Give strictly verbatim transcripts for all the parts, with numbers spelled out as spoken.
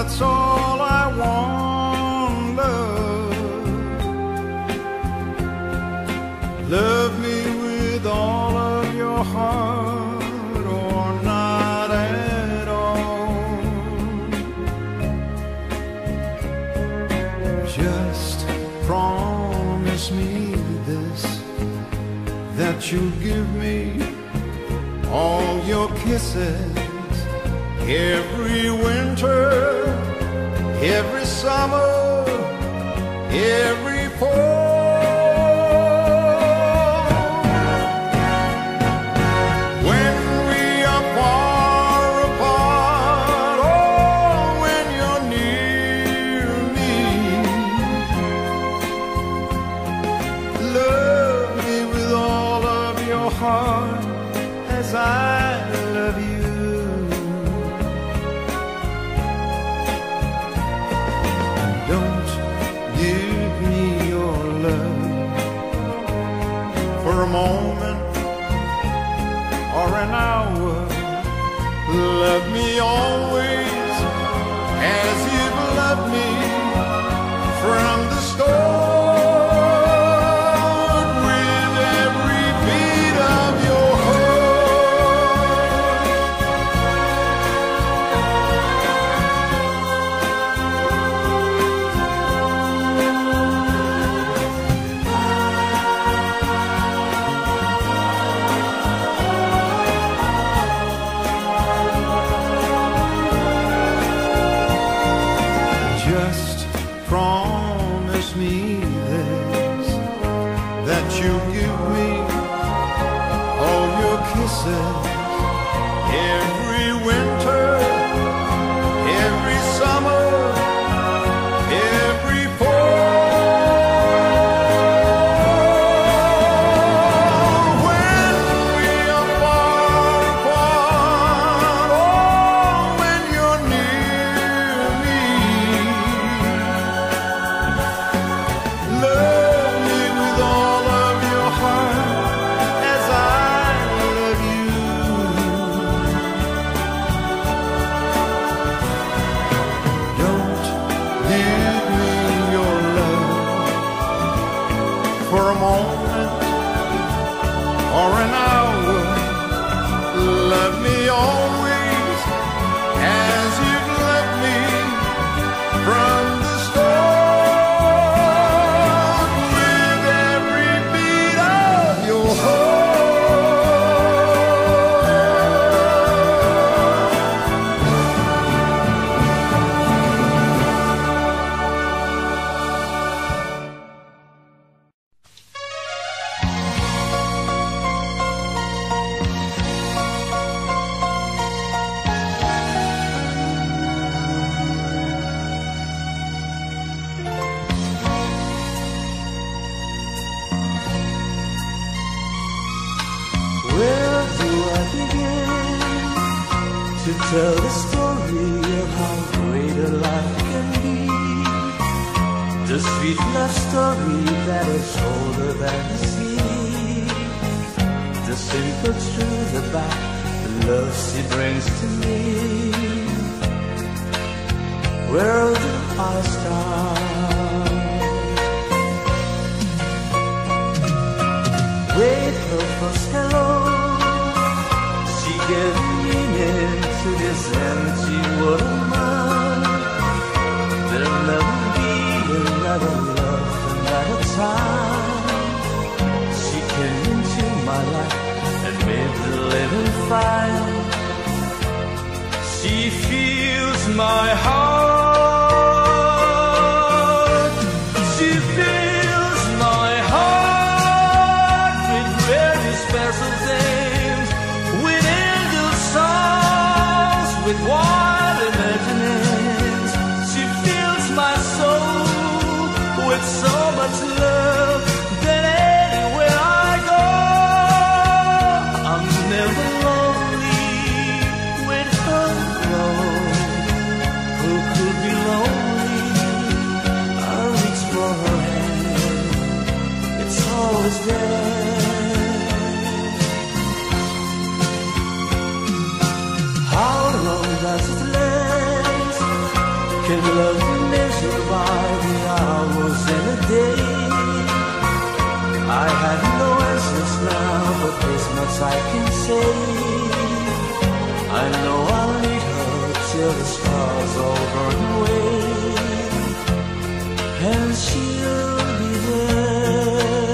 that's all I want, love. Love me with all of your heart or not at all. Just promise me this, that you'll give me all your kisses every winter, every summer, every fall. When we are far apart, oh, when you're near me, love me with all of your heart as I love you. Don't give me your love for a moment or an hour. Love me always as you've loved me from the start. Just promise me this, that you give me all your kisses every winter, every summer, every fall. When we are far apart, oh, when you're near me, love me with all of your heart as I love you. Don't give me your love for a moment or an hour. Love me always as you've loved me from the start, with every beat of your heart. Where do I begin to tell the story of how great a life can be? The sweet love story that is older than the sea. The simple truth about the love she brings to me. Where do I start? With her first hello, she gave meaning to this empty world of mine. There'll never be another love, another time. She came into my life and made the living fine. She fills my heart. She fills my heart with very special things, with angel songs, with wild imaginings. She fills my soul with so much love that anywhere I go, I'm never lonely with her glow. Who could can love be measured by the hours in a day? I have no answers now, but this much I can say. I know I'll need her till the stars all burn away, and she'll be there.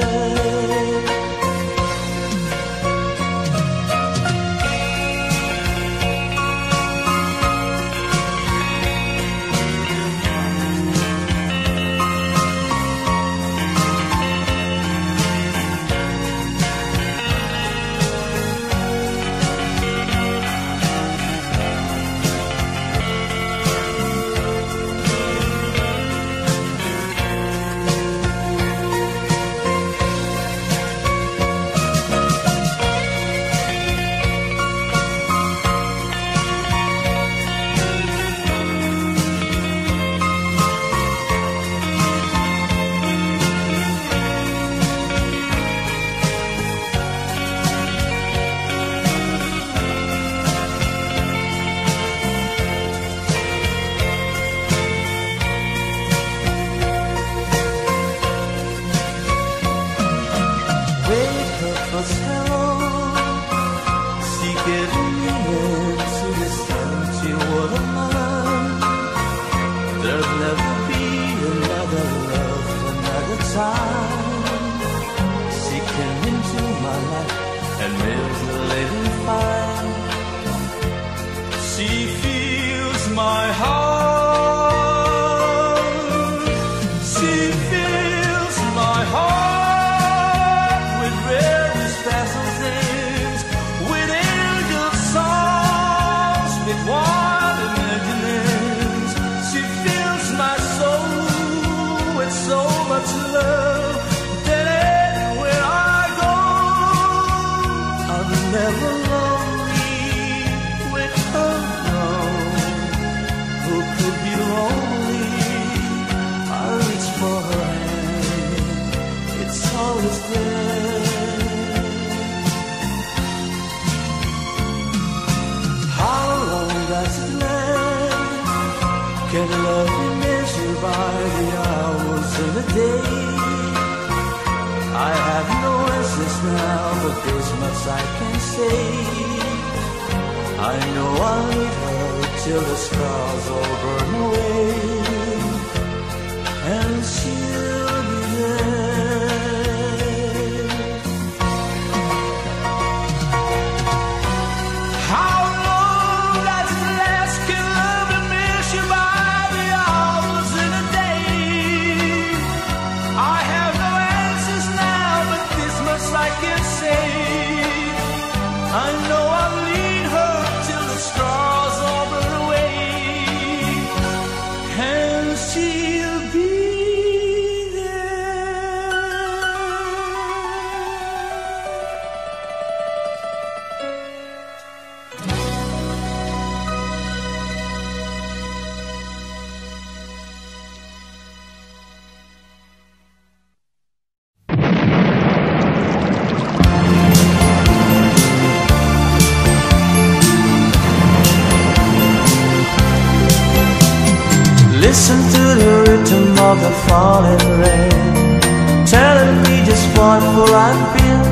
Listen to the rhythm of the falling rain, telling me just what fool I've been.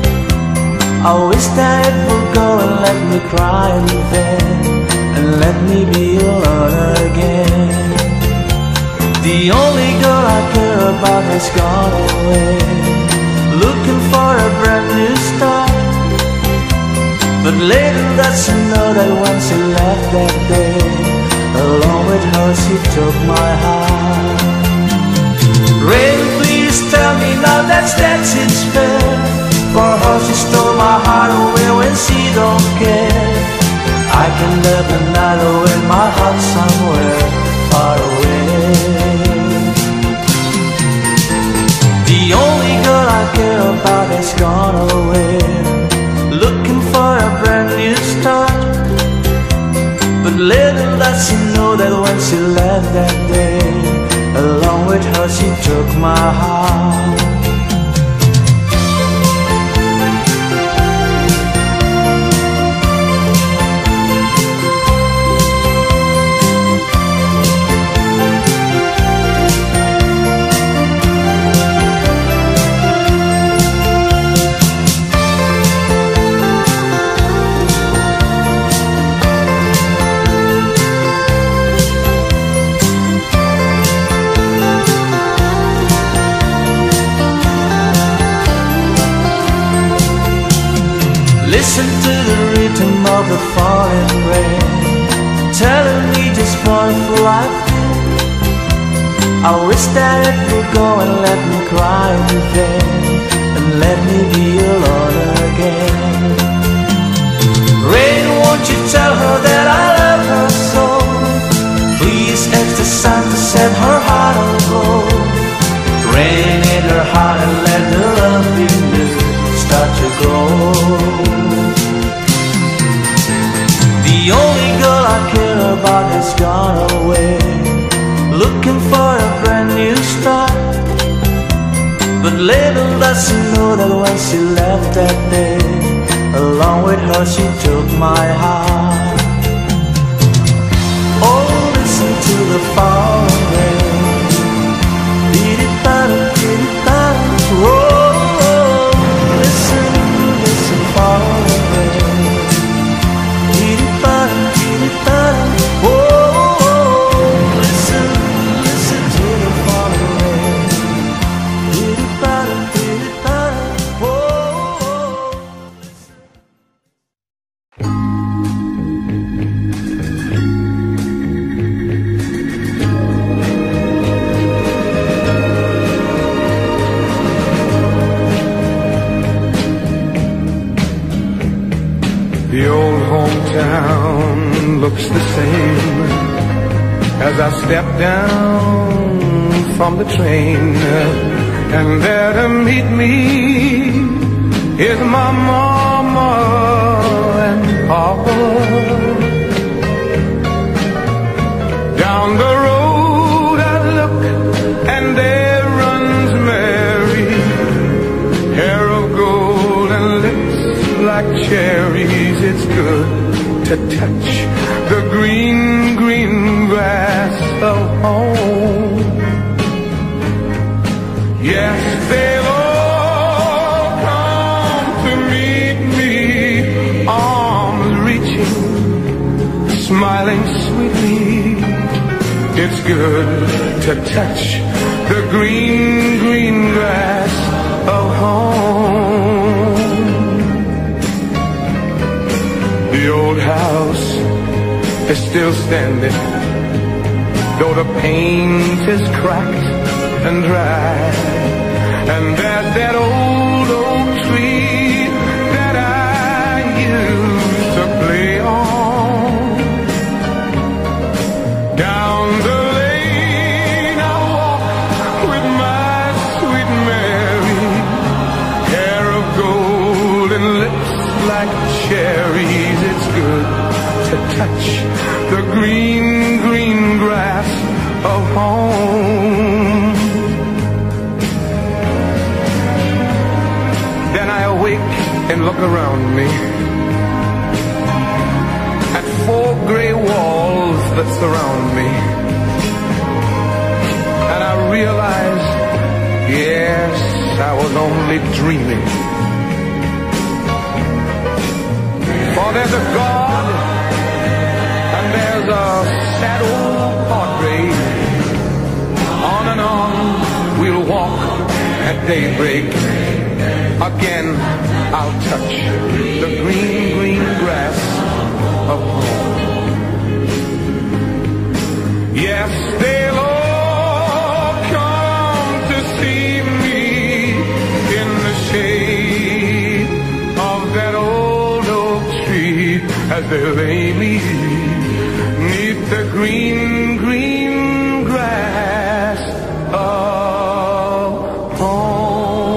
I wish that it would go and let me cry in vain, and let me be alone again. The only girl I care about has gone away, looking for a brand new start. But later that's to know that when she left that day, along with her she took my heart. Rain, please tell me now that's that's it's fair. For her she stole my heart away when she don't care. I can live the night away, my heart somewhere far away. The only girl I care about has gone away, looking for a brand new start. But little does she know that when she left that day, along with her she took my heart. Listen to the rhythm of the falling rain, telling me just one for life. I wish that it would go and let me cry in vain, and let me be alone again. Rain, won't you tell her that I love her so? Please ask the sun to set her heart on gold. Rain in her heart and let the love in you start to grow. The only girl I care about has gone away, looking for a brand new start. But little does she know that when she left that day, along with her she took my heart. Oh, listen to the falling rain, dee-dee-da-da, dee-dee-da-da. Oh, listen, listen, falling rain, dee-dee-da-da, dee-dee-da-da. Oh, listen, listen to the falling rain, dee-dee-da-da, dee-dee-da-da. Oh, listen. The old hometown looks the same as I step down from the train, and there to meet me is my mama and papa. Down the road I look, and there runs Mary, hair of gold and lips like cherries. It's good to touch the green, green grass of home. Yes, they'll all come to meet me, arms reaching, smiling sweetly. It's good to touch the green, green grass of home. The old house is still standing, though the paint is cracked and dry. And there's that old oak tree that I used to play on. Down the lane I walk with my sweet Mary, hair of gold and lips like cherries. It's good to touch the green, green grass of home. Then I awake and look around me at four gray walls that surround me, and I realize, yes, I was only dreaming. For there's a God, and there's a sad old portrait. On and on we'll walk at daybreak. Again I'll touch the green, green grass of home. Yes, they'll all come to see me in the shade of that old oak tree, as they lay me neath the green, green grass of home.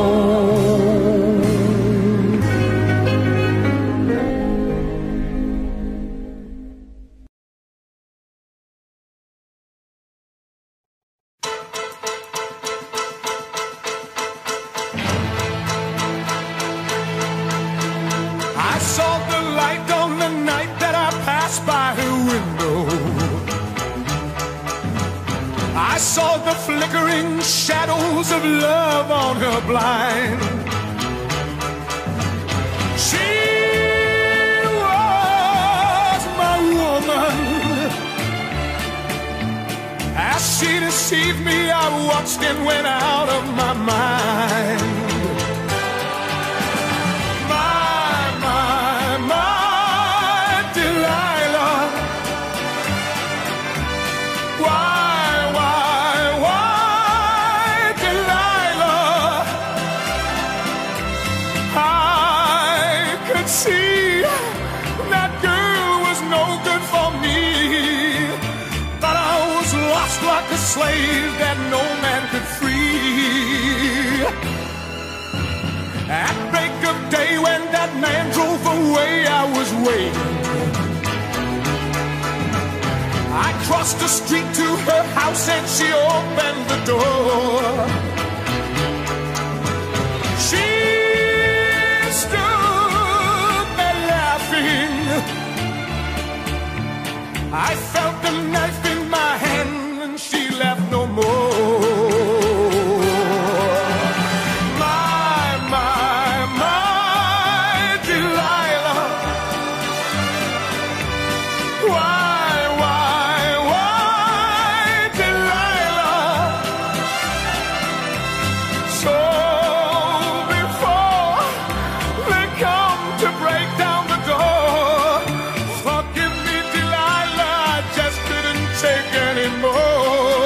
I saw the light on the night that I passed by her window. I saw the flickering shadows of love on her blind. She was my woman. As she deceived me, I watched and went out of my mind. My mind. like a slave that no man could free. At break of day when that man drove away, I was waiting. I crossed the street to her house and she opened the door. She stood there laughing. I felt the knife in my hand and she left no more. My, my, my Delilah. Why, why, why Delilah? So before they come to break down the door, forgive me Delilah, I just couldn't take anymore.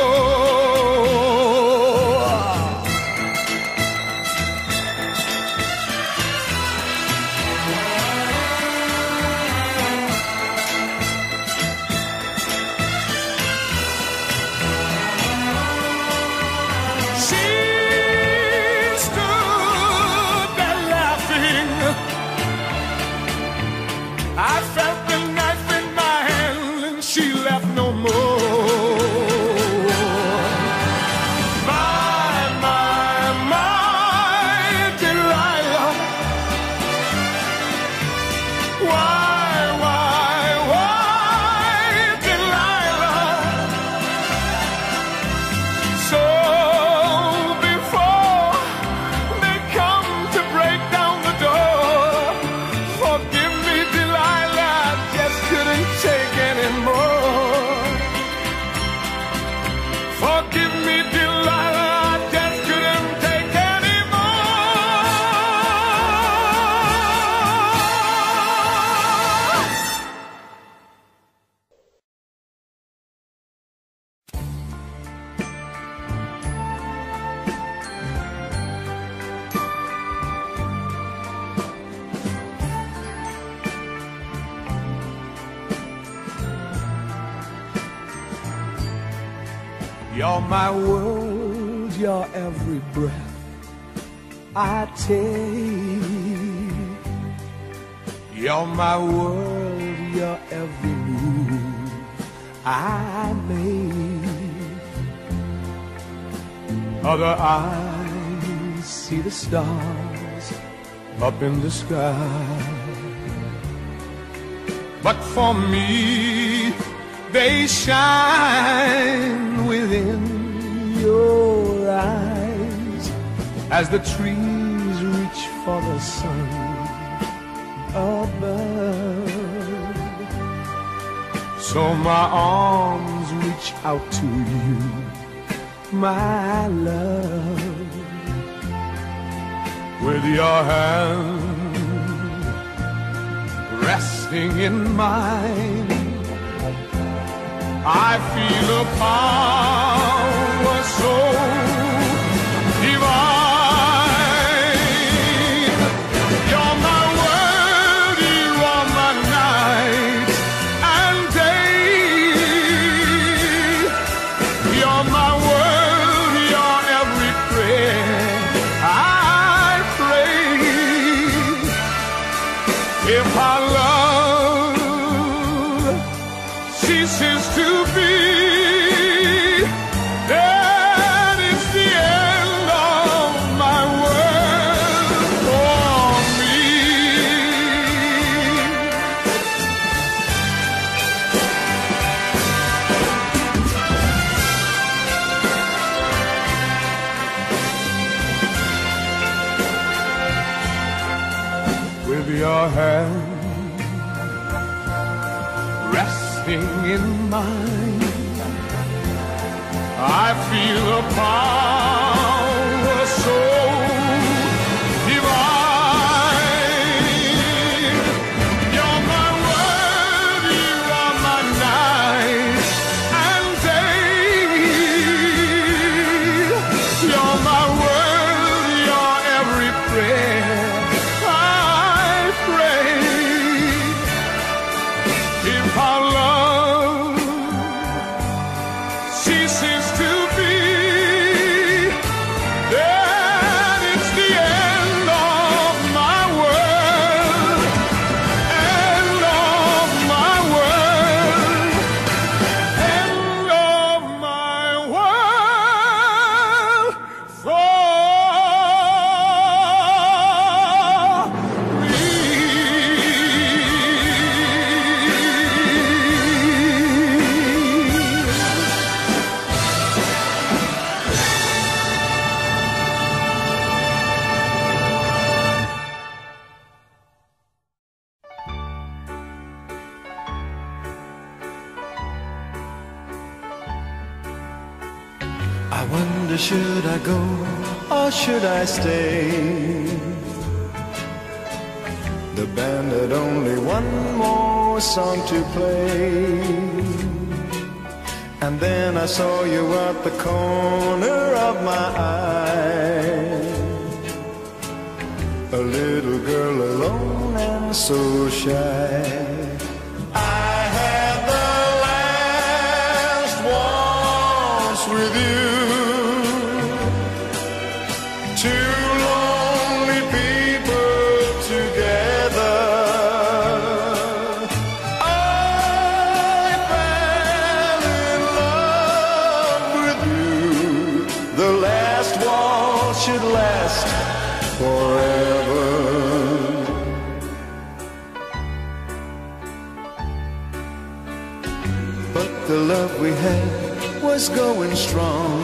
She stood there laughing. I felt the knife in my hand and she left no more. My, my, my Delilah. Why, why, why Delilah? So before they come to break down the door, forgive me Delilah, I just couldn't take anymore. Forgive me Delilah, I just couldn't take anymore. You're my world, your every breath I take. You're my world, your every move I make. Other eyes see the stars up in the sky, but for me they shine within your eyes as the trees reach for the sun above. So my arms reach out to you, my love, with your hand resting in mine. I feel a power so divine. You're my world, you are my night and day. You're my world, your every prayer I pray. If our love ceases to be, then it's the end of my world for me. With your hand resting in mine, I feel a power so divine. You're my world, you are my night and day. You're my world, your every prayer I pray. If our love ceases I wonder, should I go or should I stay? The band had only one more song to play, and then I saw you at the corner of my eye, a little girl alone and so shy. I had the last waltz with you, two lonely people together. I fell in love with you. The last waltz should last forever. But the love we had was going strong.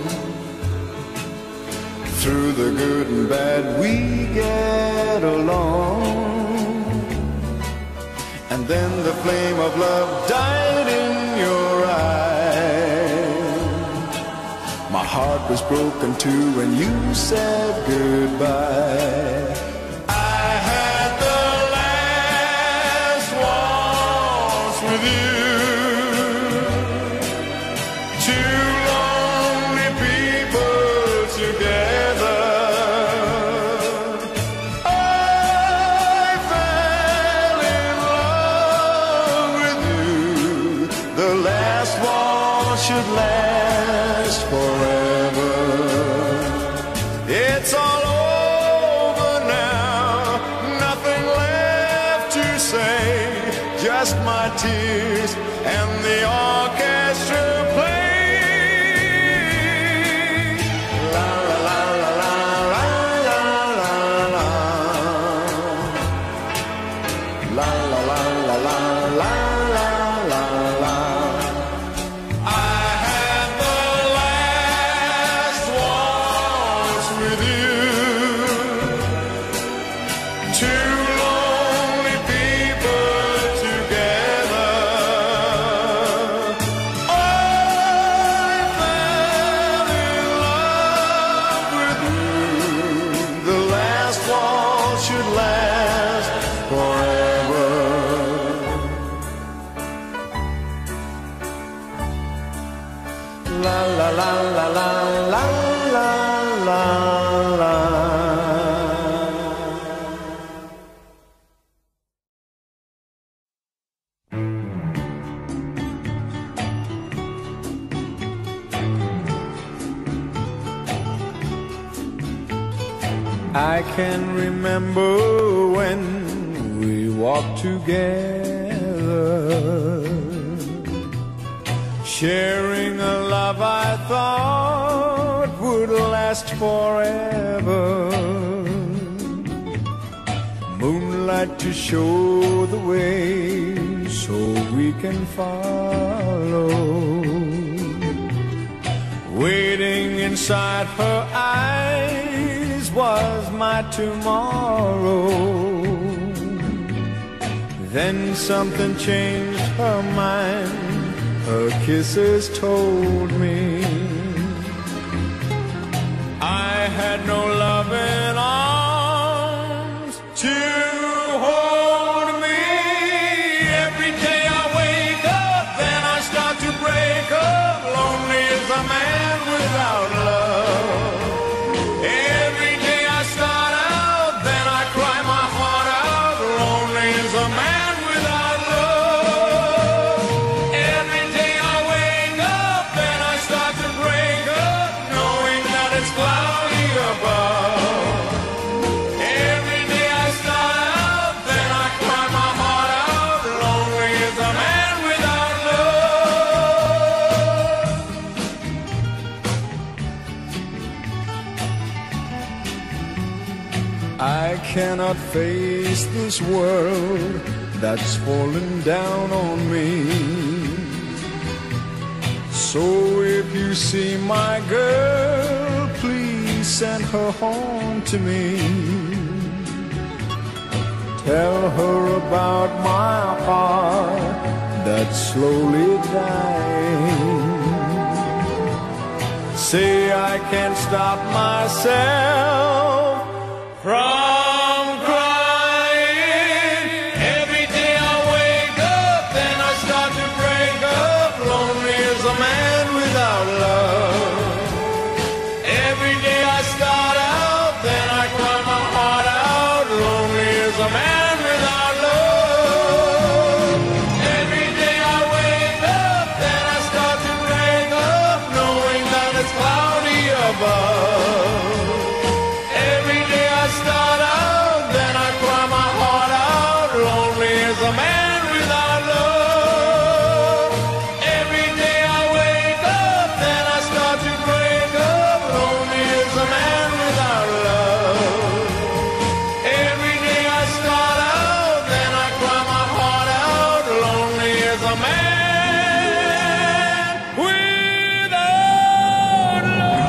Through the good and bad we get along. And then the flame of love died in your eyes. My heart was broken too when you said goodbye. I had the last waltz with you, two lonely people together. I fell in love with you. The last waltz should last forever. It's all over now, nothing left to say, just my tears and the orchestra play. La la la la la la la la la la la la la la la la la. I had the last waltz with you, two lonely people together. I fell in love with you. The last waltz should last forever. La la la la la la la la la. I can remember when we walked together, sharing a love I thought would last forever. Moonlight to show the way so we can follow. Waiting inside her eyes was my tomorrow. Then something changed her mind. Her kisses told me I had no loving arms to hold me. Every day I wake up, then I start to break up. Lonely as a man without love. Every day I start out, then I cry my heart out. Lonely as a man without love. Every day I wake up, then I start to break up, knowing that it's cloudy above. Every day I start out, then I cry my heart out. Lonely as a man without love. I cannot face this world that's fallen down on me. So if you see my girl, please send her home to me. Tell her about my heart that's slowly dying. say I can't stop myself from crying. Every day I wake up, then I start to break up. Lonely as a man without love. Every day I start out, then I cry my heart out. Lonely as a man without love. Every day I wake up, then I start to break up, knowing that it's cloudy above. Every day I start out, then I cry my heart out. Lonely as a man without love. Every day I wake up, then I start to break up. Lonely as a man without love. Every day I start out, then I cry my heart out. Lonely as a man without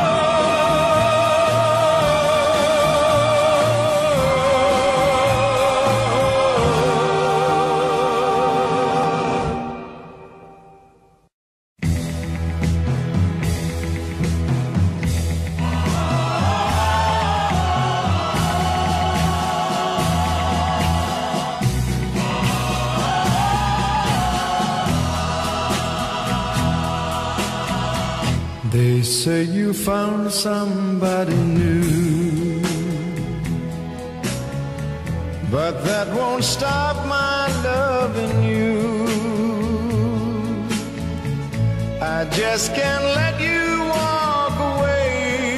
They say you found somebody new, but that won't stop my loving you. I just can't let you walk away.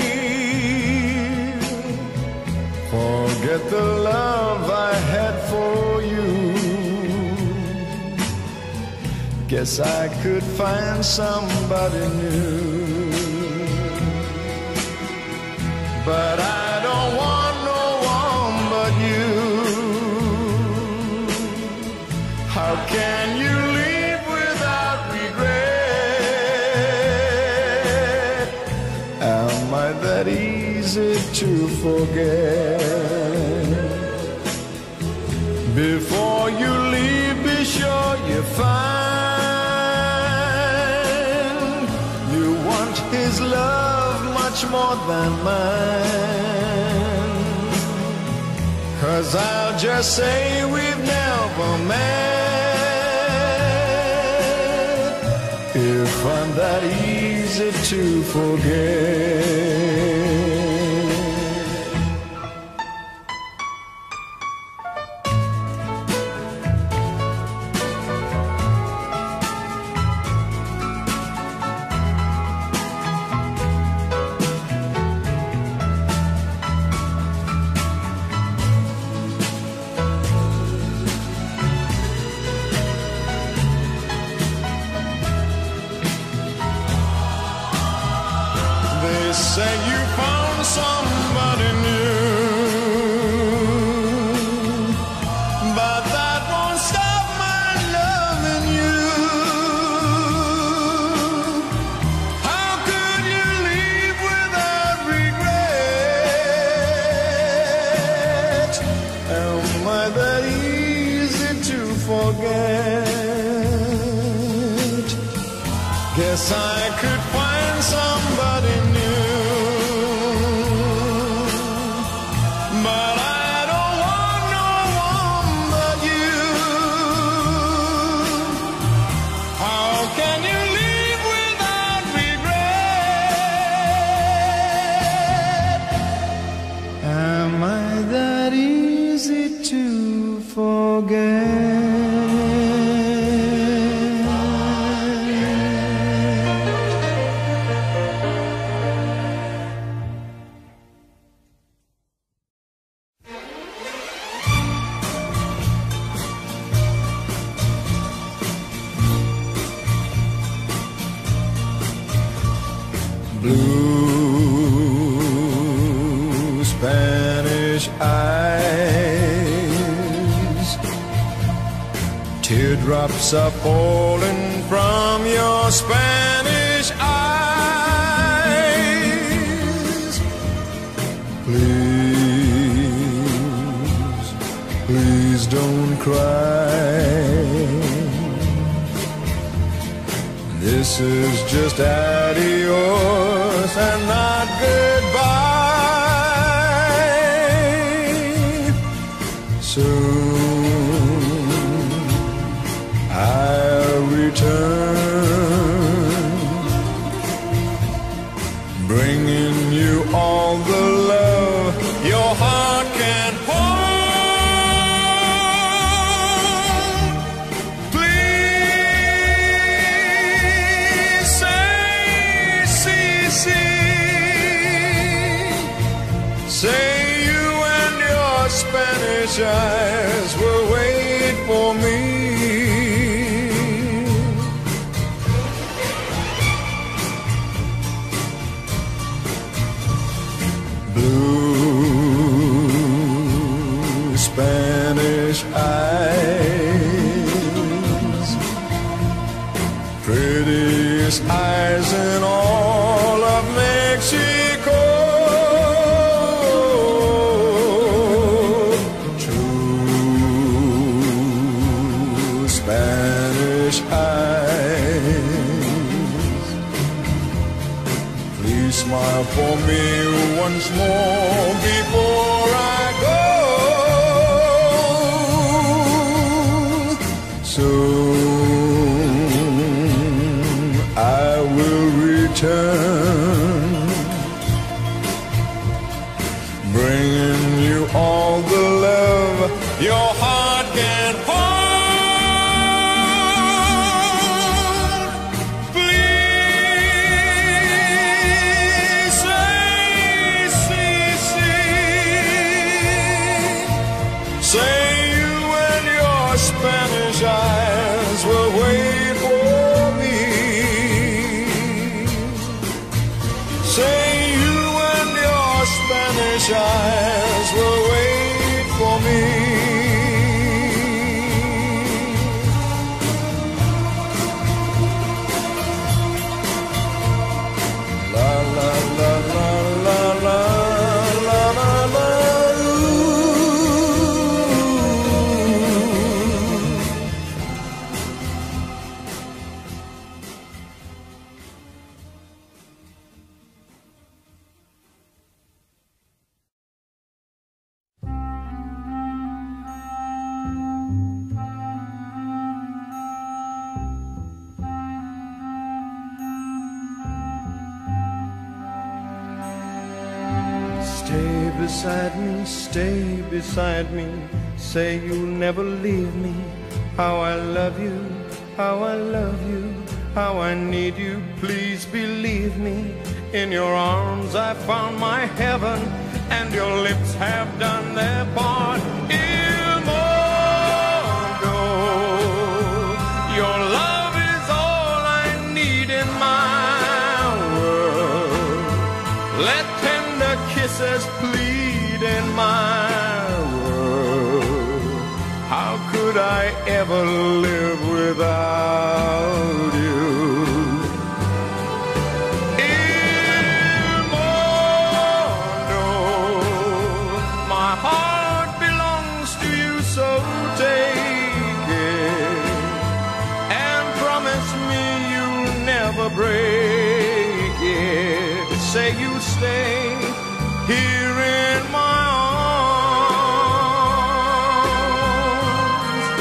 Forget the love I had for you. Guess I could find somebody new. But I don't want no one but you. How can you leave without regret? Am I that easy to forget? Before you leave, be sure you find you want his love much more than mine. 'Cause I'll just say we've never met, if I'm that easy to forget. Say you found somebody new, but that won't stop my loving you. How could you leave without regret? Am I that easy to forget? Guess I could find somebody new. Blue Spanish eyes, teardrops are falling from your Spanish eyes. Please, please don't cry. This is just adios promise and not goodbye. Soon I'll return, bringing you all the love your heart can hold. Say you and your Spanish eyes will wait for me. Blue Spanish eyes, prettiest eyes in all of Mexico. Smile for me once more before I go. Soon I will return, bringing you all the love your heart can hold. Spanish eyes will wait for me. Say you and your Spanish eyes will wait for me. La la la la la la la la la. Stay beside me, stay beside me. Say you'll never leave me. How I love you, how I love you, how I need you. Please believe me. In your arms I found my heaven, and your lips have done their part. Il mondo, your love is all I need in my world. Let tender kisses plead in my world. How could I ever live without you? Il mondo, my heart belongs to you, so take it and promise me you'll never break it. Say you stay here in my arms.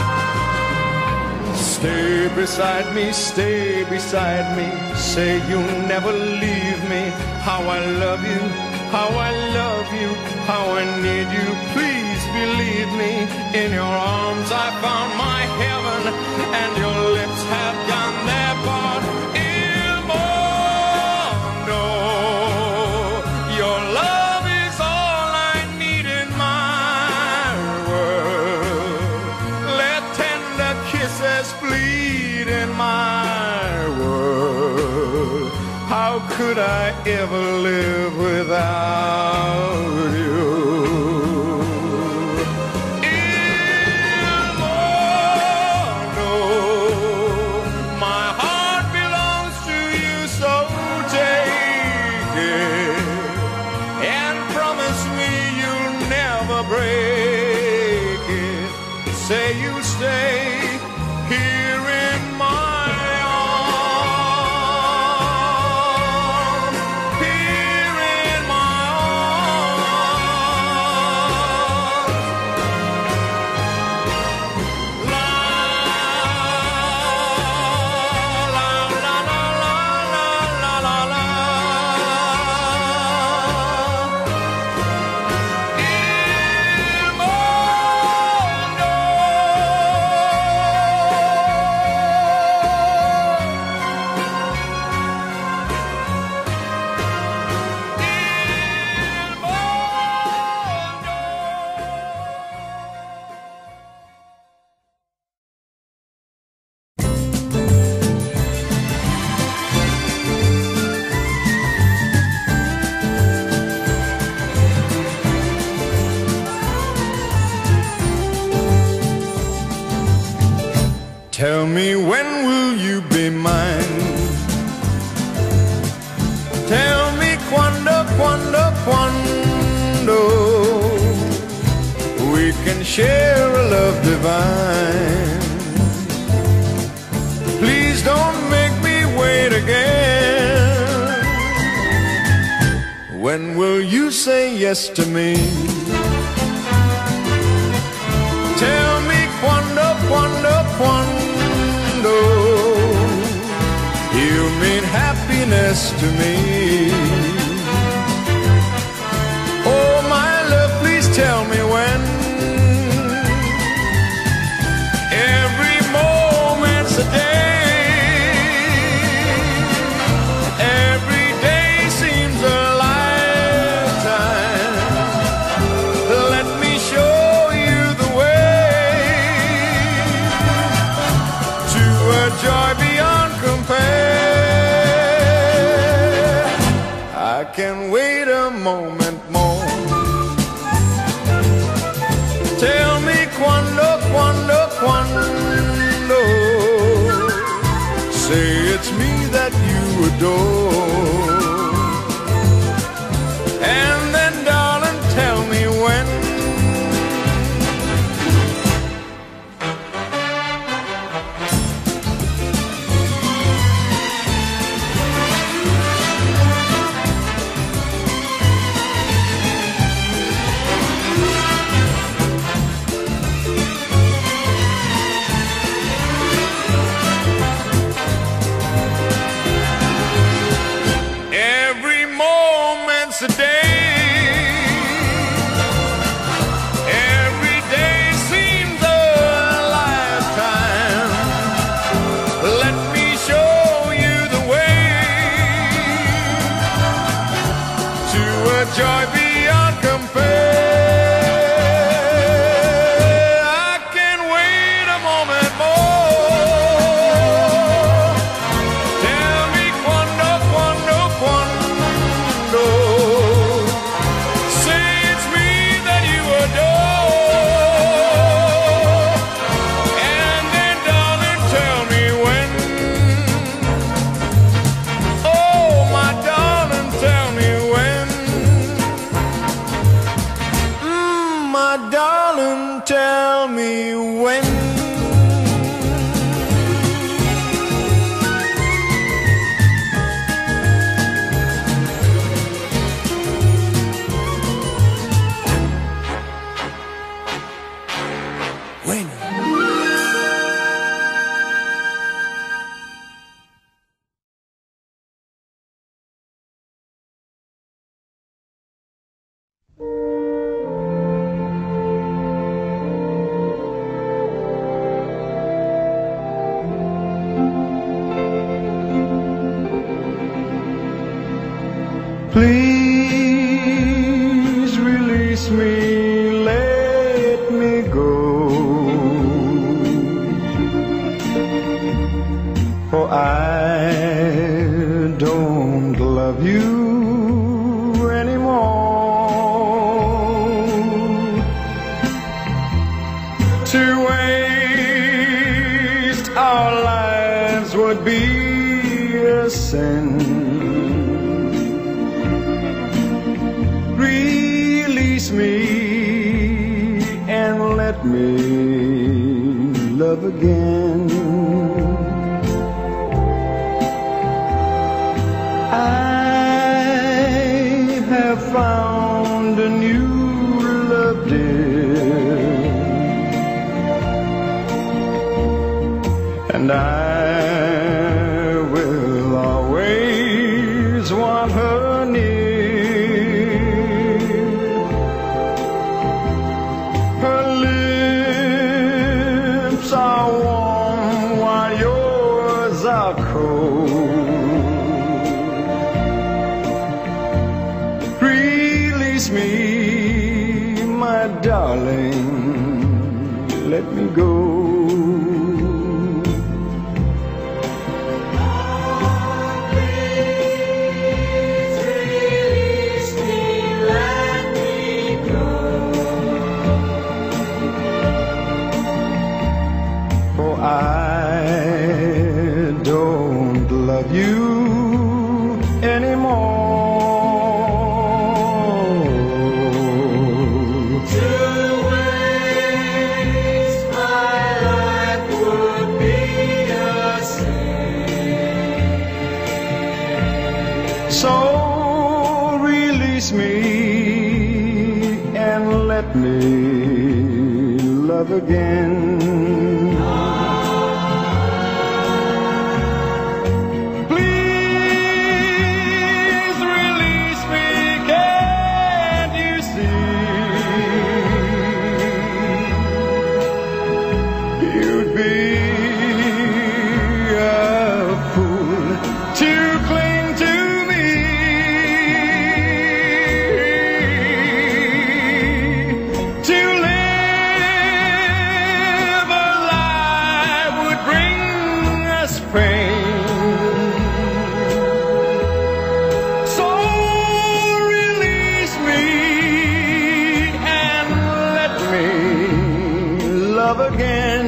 Stay beside me, stay beside me. Say you'll never leave me. How I love you, how I love you, how I need you. Please believe me. In your arms I found my heaven, and your lips have done their part. Il mondo, your love is all I need in my world. Let tender kisses bleed in my world. How could I ever live without you? Il mondo, my heart belongs to you, so take it and promise me you'll never break it. Say you'll stay here in my arms. share a love divine. Please don't make me wait again. When will you say yes to me? Tell me quando, quando, quando you mean happiness to me. Oh my love, please tell me when. Every moment's a day, every day seems a lifetime. Let me show you the way to a joy beyond compare. I can wait a moment more. Tell me quando, quando, quando say it's me that you adore. And then darling, tell me when. A day, every day seems a lifetime. Let me show you the way to a joy beyond compare. I can wait a moment more. Tell me quando, quando, quando say it's me that you adore. And then darling, tell me when. Oh my darling, tell me when. Mm, my darling, tell me when. Please release me, let me go, for I don't love you anymore. To waste our lives would be a sin. Release me and let me love again. I have found a new love, dear, and I will always want her near. Are warm while yours are cold. Release me, my darling, let me go. I don't love you anymore. To waste me love again. Please release me, can't you see? You'd be a fool to cling to me. To live alive would bring us pain. So release me and let me love again.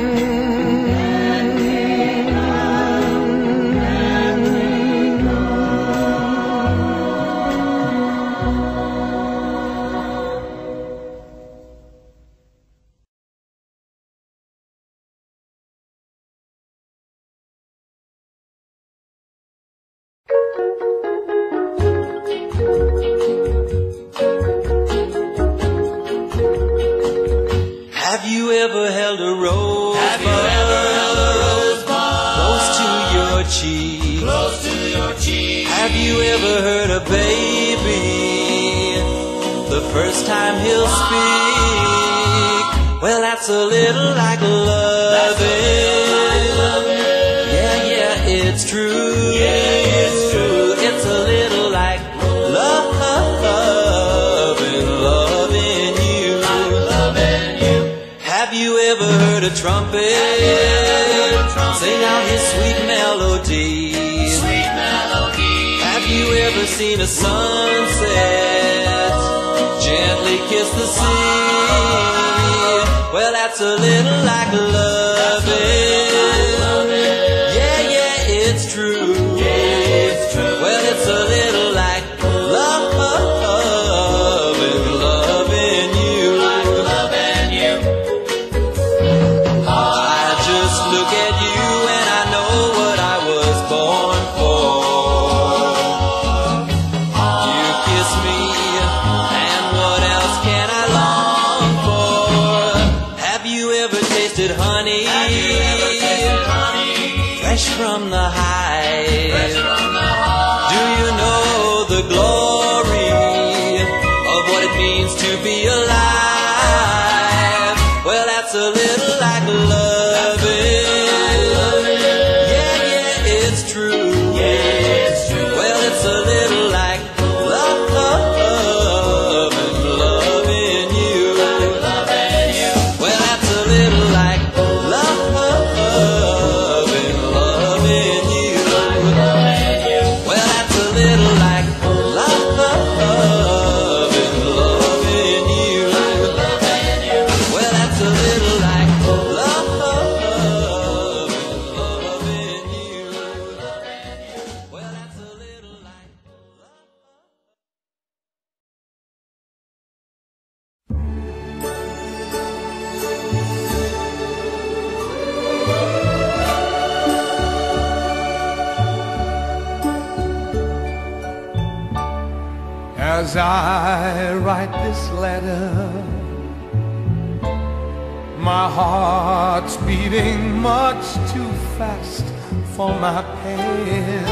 Have you ever held a rose? Have you ever held a rosebud close to your cheek? Close to your cheek. Have you ever heard a baby the first time he'll speak? Well, that's a little like loving. Yeah, yeah, it's true. Yeah, it's true. It's a little like love and loving you. Loving you. Have you ever heard a trumpet sing out his sweet melody? Sweet melody. Have you ever seen a sunset gently kiss the sea? Well, that's a little like loving. Yeah, yeah, it's true. It's true. Well, it's a little like love and loving you. Loving you. I just look at you and I know what I was born for. You kiss me, and what else can I long for? Have you ever tasted honey? Have you ever tasted honey? Fresh from the hive. Fresh from the hive. Do you know the glory of what it means to be alive? Well, that's a little like loving. Yeah, yeah, it's true. Yeah, it's true. Well, it's a little like love and loving you. Loving you. Well, that's a little like love and loving you. Well, that's a little like love and loving you. Well, that's a little like love and loving you. Well, that's a little like love. As I write this letter, my heart's beating much too fast for my pen.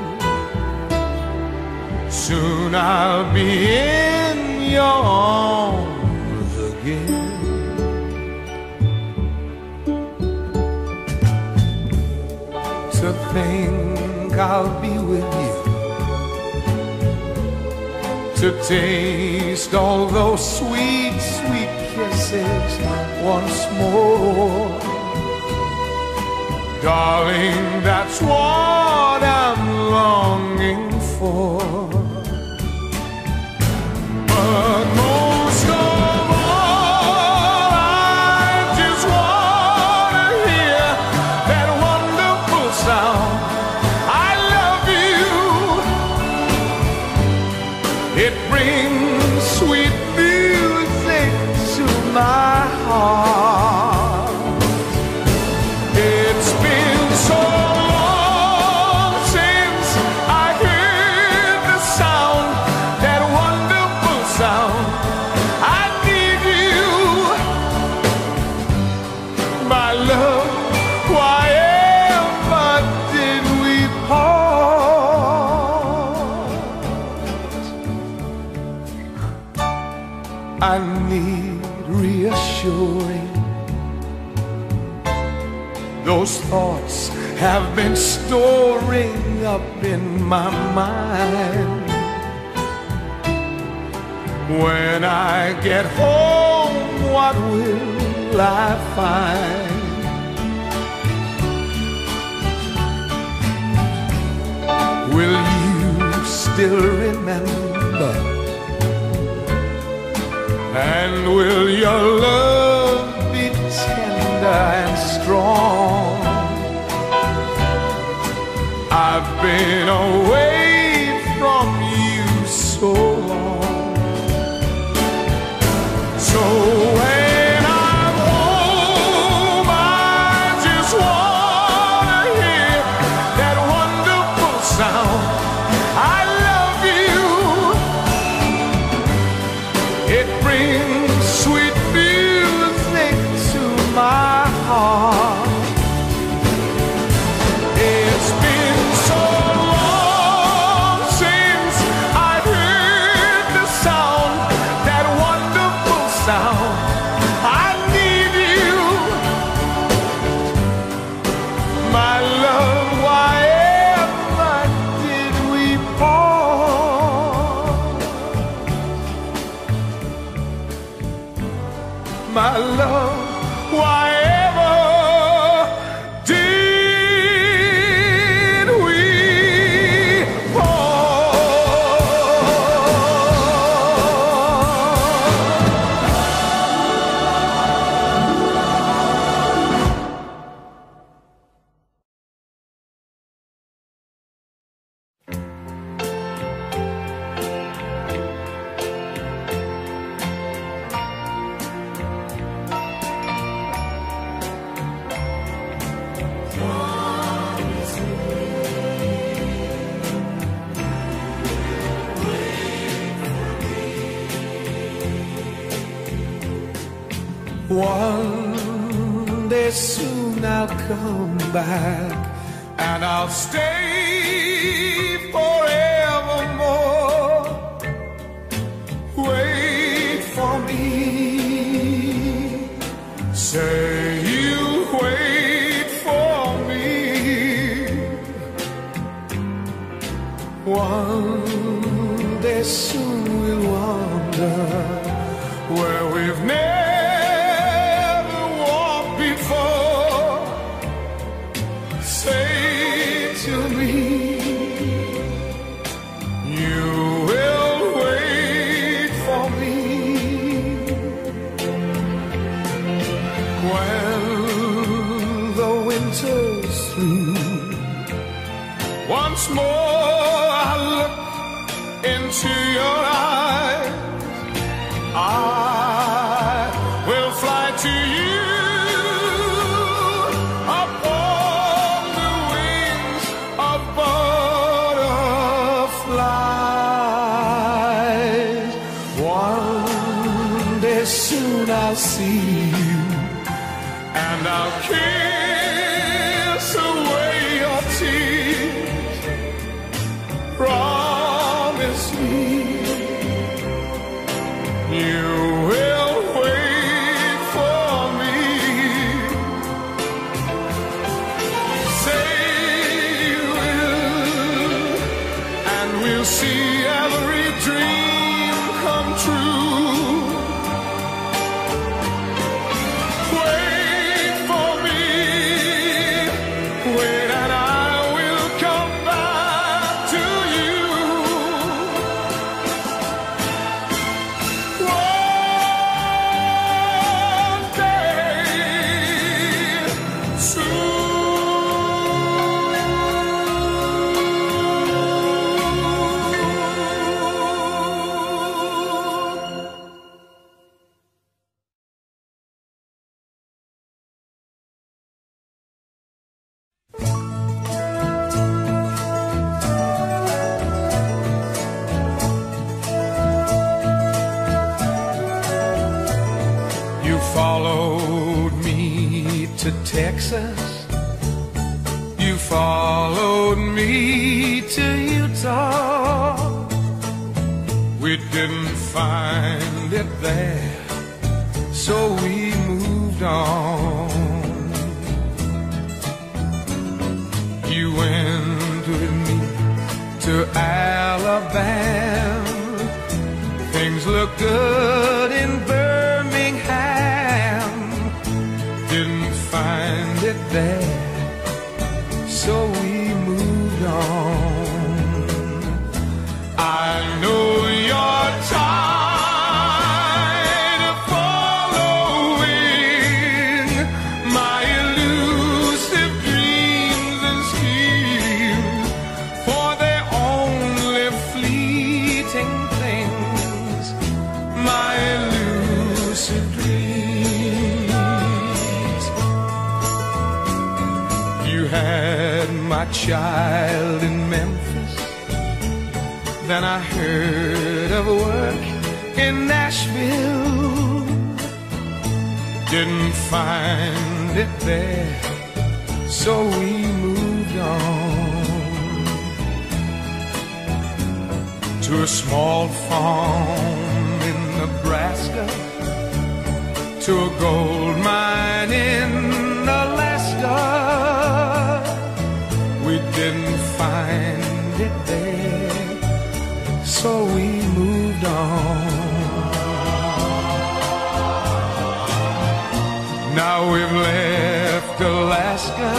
Soon I'll be in your arms again. To think I'll be with you, to taste all those sweet, sweet kisses once more. Darling, that's what I'm longing for. But most of all, I just want to hear that wonderful sound, I love you. It brings sweet music to my heart. It's been so long since I heard the sound, that wonderful sound. I need you I need reassuring. Those thoughts have been storing up in my mind. When I get home, what will I find? Will you still remember? And will your love be tender and strong? I've been away from you so long. So when I'm home, I just wanna hear that wonderful sound, I love you. It brings sweet music to my heart. It's been so long since I've heard the sound, that wonderful sound. I need you, my love. Why ever did we part? My love, why ever did we One day soon I'll come back, and I'll stay forevermore. Wait for me, say you wait for me. One day soon we'll wander where we've never to me, you will wait for me. When the winter's through, once more I look into your eyes, I will fly to you. Soon I'll see you, and I'll kiss away your tears. Promise me you will wait for me. Say you will, and we'll see every dream come true. Followed me to Texas, you followed me to Utah. We We didn't find it there, so we moved on. You went with me to Alabama. Things look good in Birmingham. Didn't find it there, so we moved on. I know you're tired of following my elusive dreams and schemes, for they're only fleeting things, my elusive dreams. You had my child in Memphis, then I heard of work in Nashville. Didn't find it there, so we moved on to a small farm in Nebraska, to a gold mine in Alaska. We didn't find it there, so we moved on. Now we've left Alaska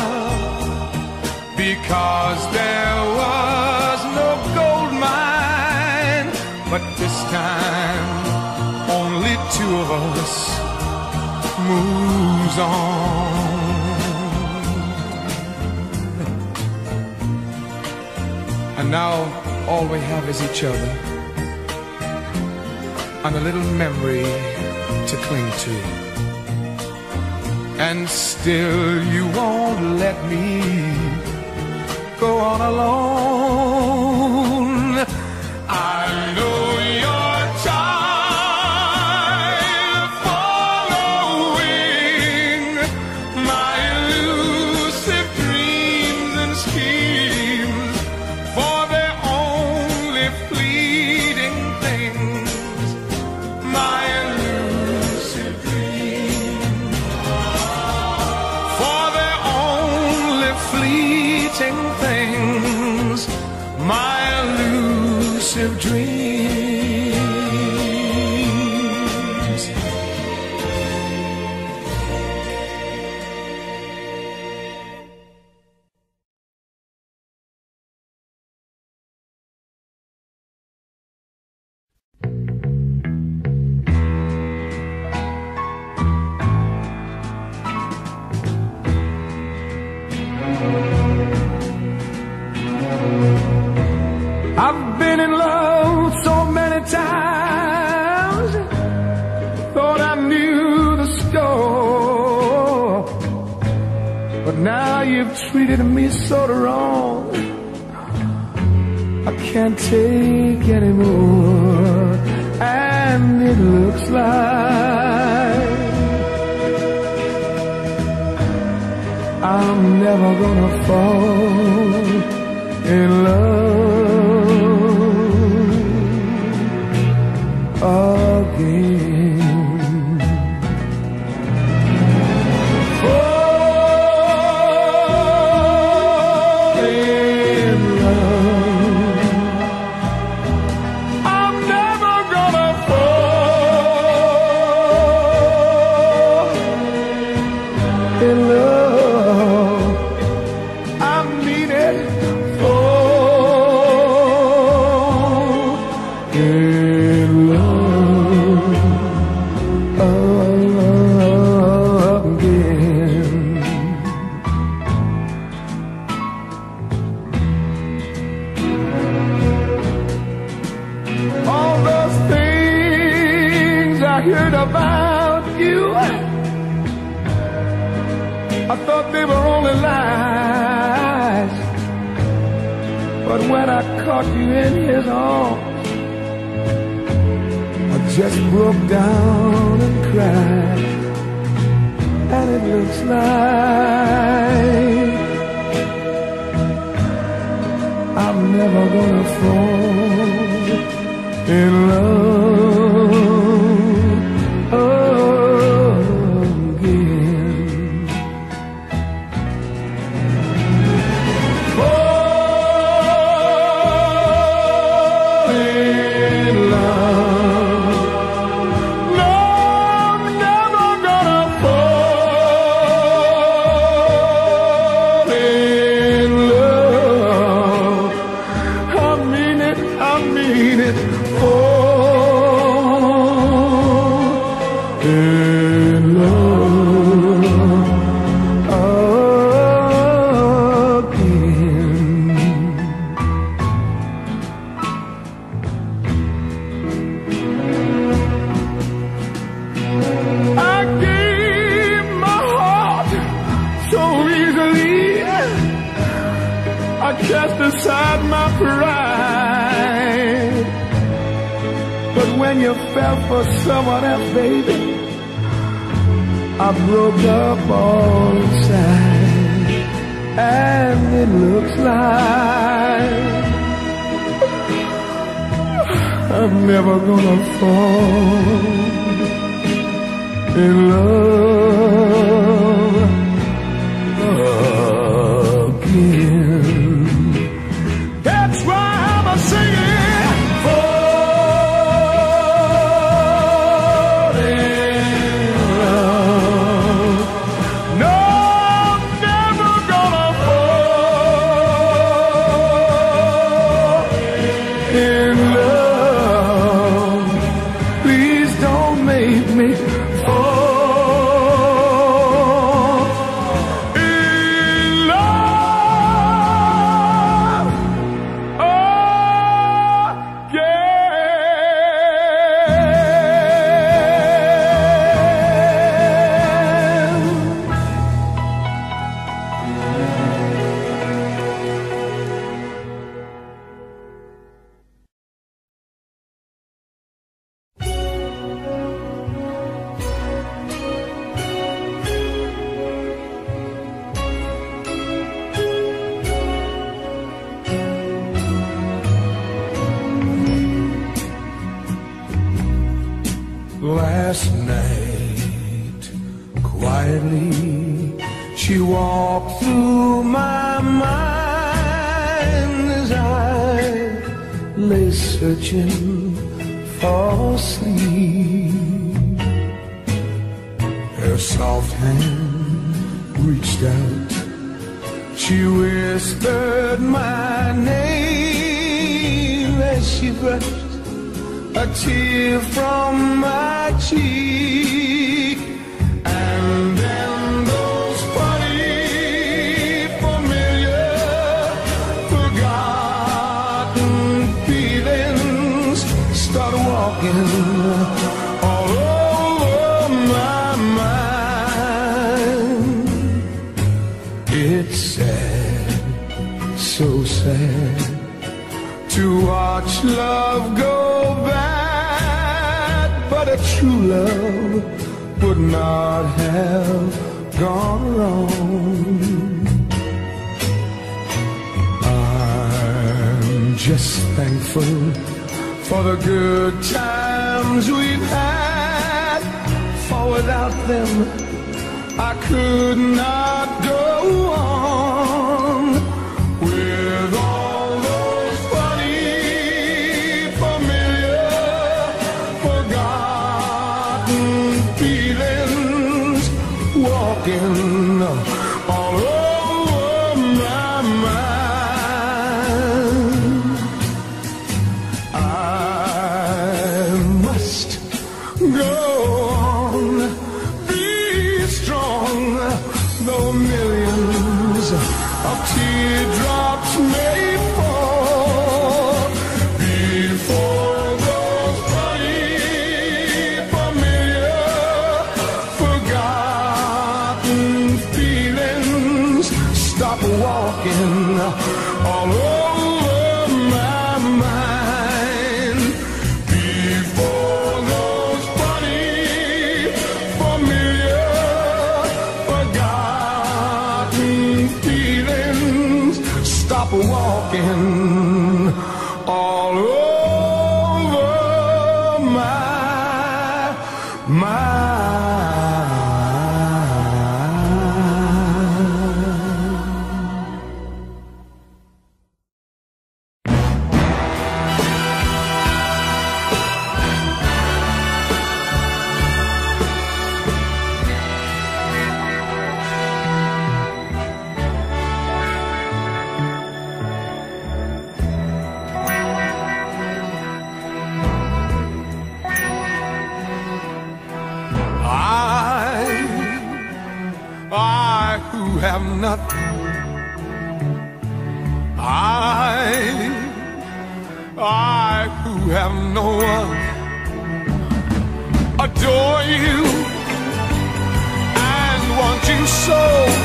because there was no gold mine, but this time only two of us moves on. And now all we have is each other, and a little memory to cling to. And still you won't let me go on alone. I know you're tired of following my elusive dreams and schemes, for they're only fleeting things, my elusive dreams, for they're only fleeting things, my elusive dreams. I've been in love so many times, thought I knew the score, but now you've treated me so wrong, I can't take anymore. And it looks like I'm never gonna fall in love again. Fall in love, I'm never gonna fall in love. I mean it. Fall in love again. All those things I heard about you, I thought they were only lies, but when I caught you in his arms, I just broke down and cried. And it looks like I'm never gonna fall in love again. Fall in love. No, I'm never gonna fall in love. I mean it, I mean it. Fall in love again. I gave my heart so easily. I cast aside my pride. But when you fell for someone else, baby, I broke up all inside. And it looks like I'm never gonna fall in love again. That's why I'm a singing. Fall in love. No, I'm never gonna fall in love. Please don't make me fall in love Last night, quietly, she walked through my mind as I lay searching for sleep. Her soft hand reached out, she whispered my name as she brushed a tear from my cheek. And then those funny, familiar, forgotten feelings start walking all over my mind. It's sad, so sad, to watch love go bad, but a true love would not have gone wrong. I'm just thankful for the good times we've had, for without them I could not go on with all those funny, familiar, forgotten feelings walking all over my mind. I must go on, be strong, though millions of teardrops may fall before those funny, familiar, forgotten feelings stop walking all over my mind. Before those funny, familiar, forgotten feelings stop walking all over have nothing. I, I who have no one, adore you and want you so.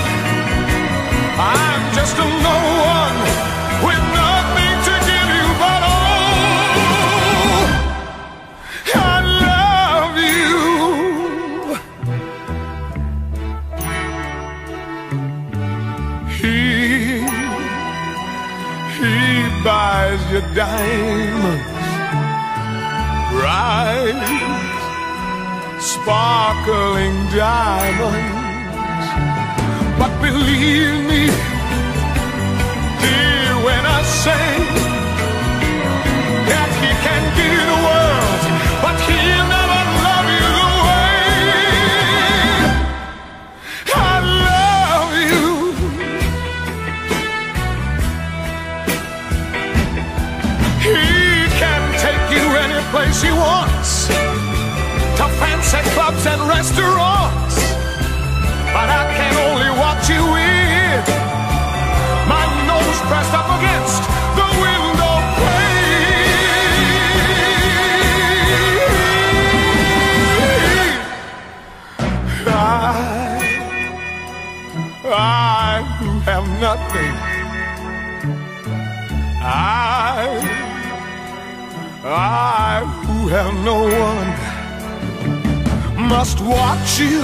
I'm just a no one with nothing to give you but oh, I love you. He, he buys your diamonds, bright, sparkling diamonds. But believe me, dear, when I say that he can give you the world, but he'll never love you the way I love you. He can take you any place he wants, to fancy clubs and restaurants. But I can only watch you with my nose pressed up against the window pane. I, I who have nothing, I, I who have no one, must watch you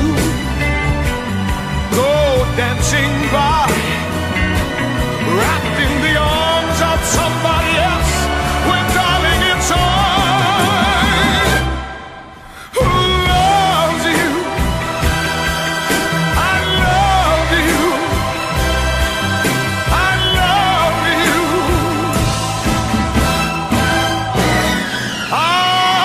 go dancing by, wrapped in the arms of somebody else, when darling it's I who loves you. I love you. I love you. I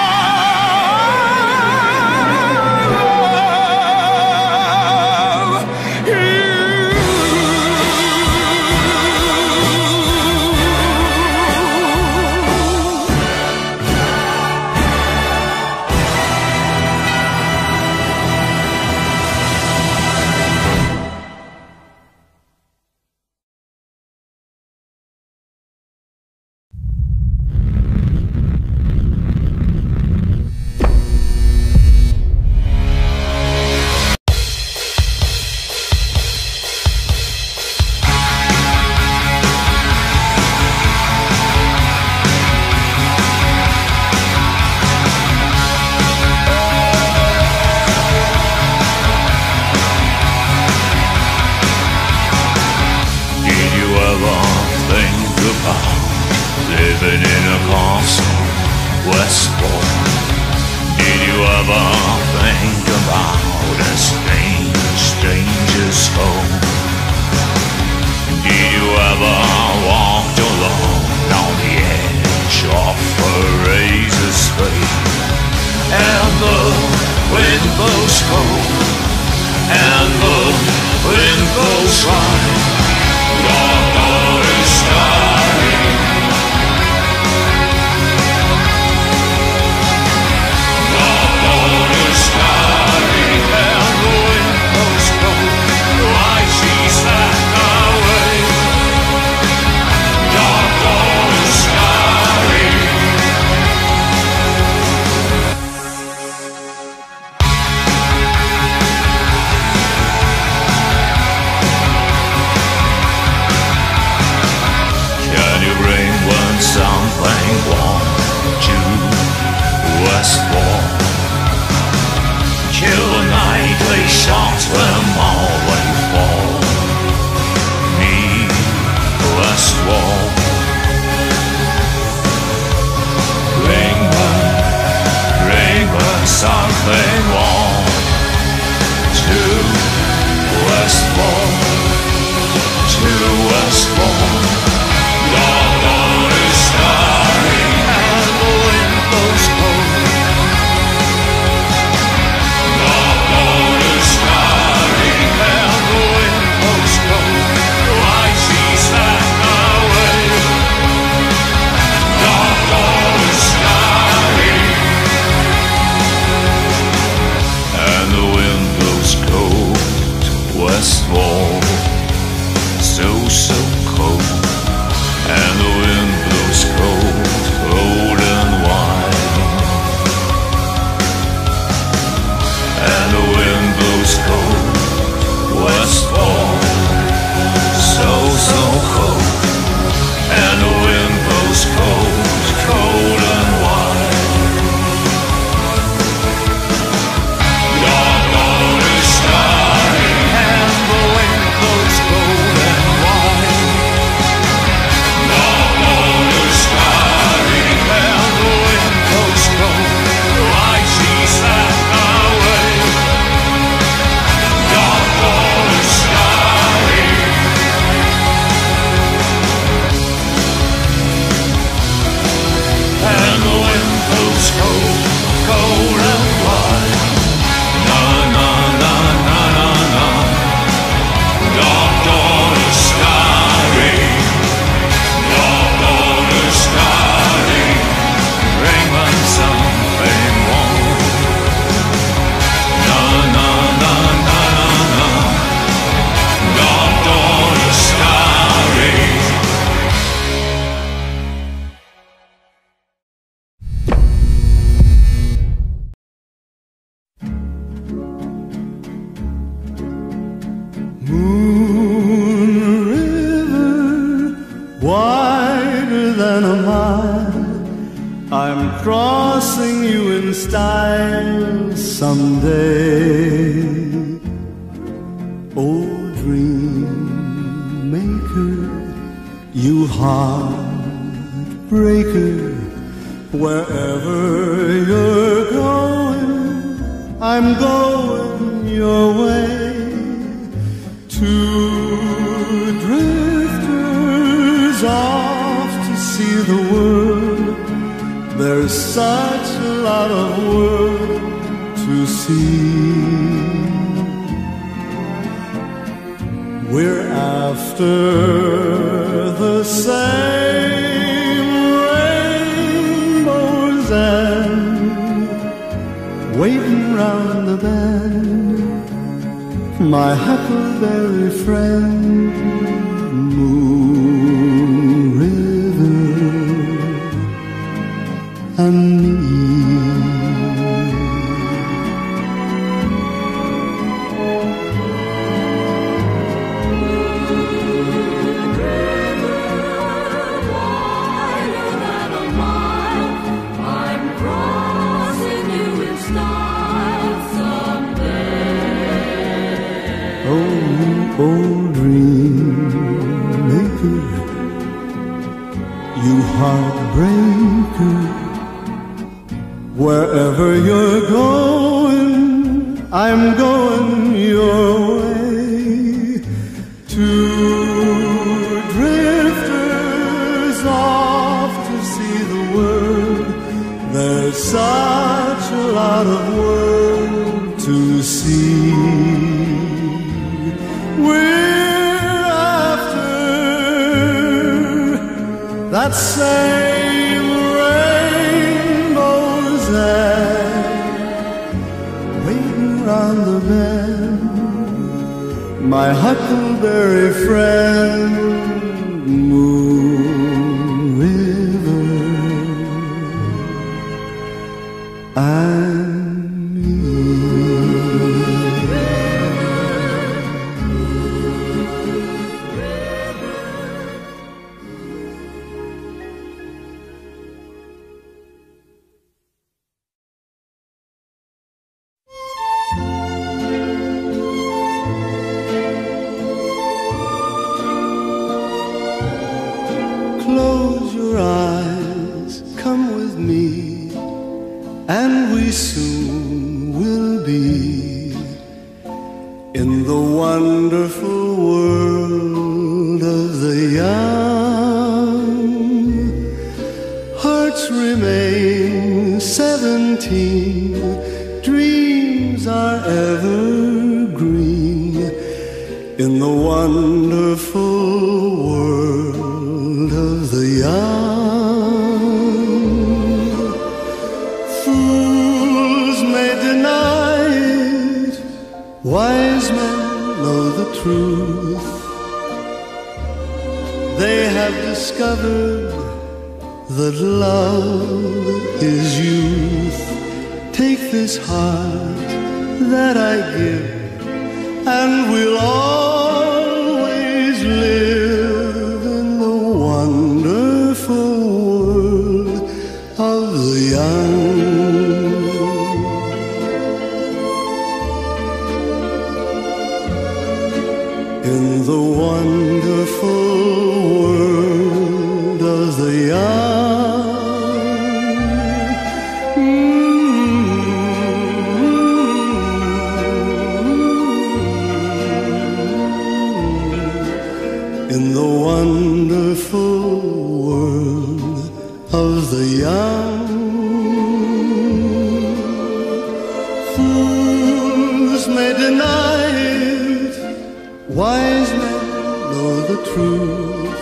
living in a castle, Westport. Did you ever think about a strange stranger's home? Did you ever walk alone on the edge of a razor's blade? And the wind blows cold, and the wind blows right. Your door is starry. Something warm to Westport. Kill the nightly shots when all way fall. Me, Westport. Bring me, bring me something warm. crossing you in style someday. Oh, dream maker, you heartbreaker, wherever you're going, I'm going your way. Two drifters off to see the world. There's such a lot of world to see. We're after the same rainbows and waiting round the bend, my huckleberry friend, Moon River, and me. Oh, dream maker, you heartbreaker, wherever you're going, I'm going your way. Two drifters off to see the world. There's such a lot of world to see. We're after that same rainbow's end, waiting round the bend, my huckleberry friend, Moon River, and close your eyes, come with me, and we soon will be in the wonderful world of the young. Hearts remain seventeen, dreams are evergreen in the wonderful world of the young. Fools may deny it, wise men know the truth. They have discovered that love is youth. Take this heart that I give, and we'll always live in the wonderful world of the young. In the wonderful world of the young. In the wonderful world of the young. Fools may deny it, wise men know the truth.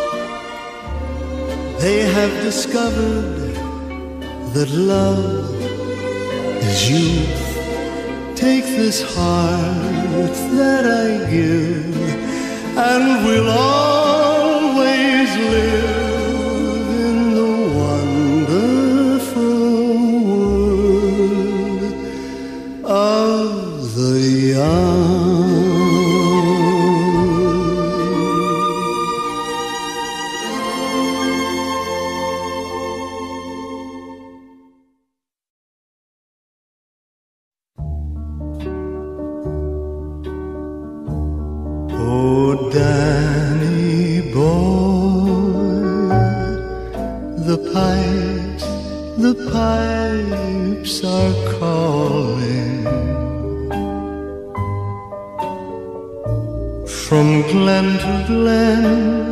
They have discovered that love is youth. Take this heart that I give, and we'll always live in the wonderful world of the young. pipes are calling from glen to glen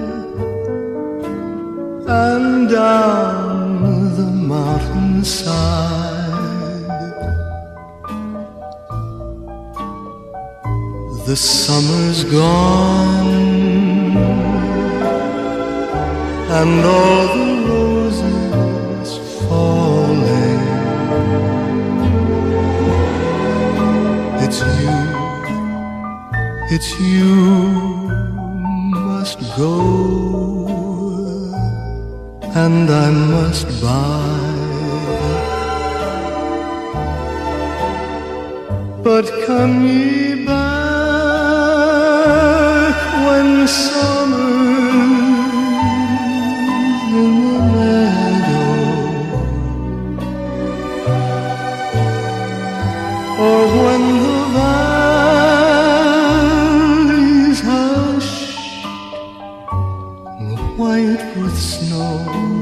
and down the mountainside. The summer's gone and all the roses falling. It's you, it's you must go, and I must buy. But come ye back when summer's in the meadow, or when the valley's hushed and white with snow.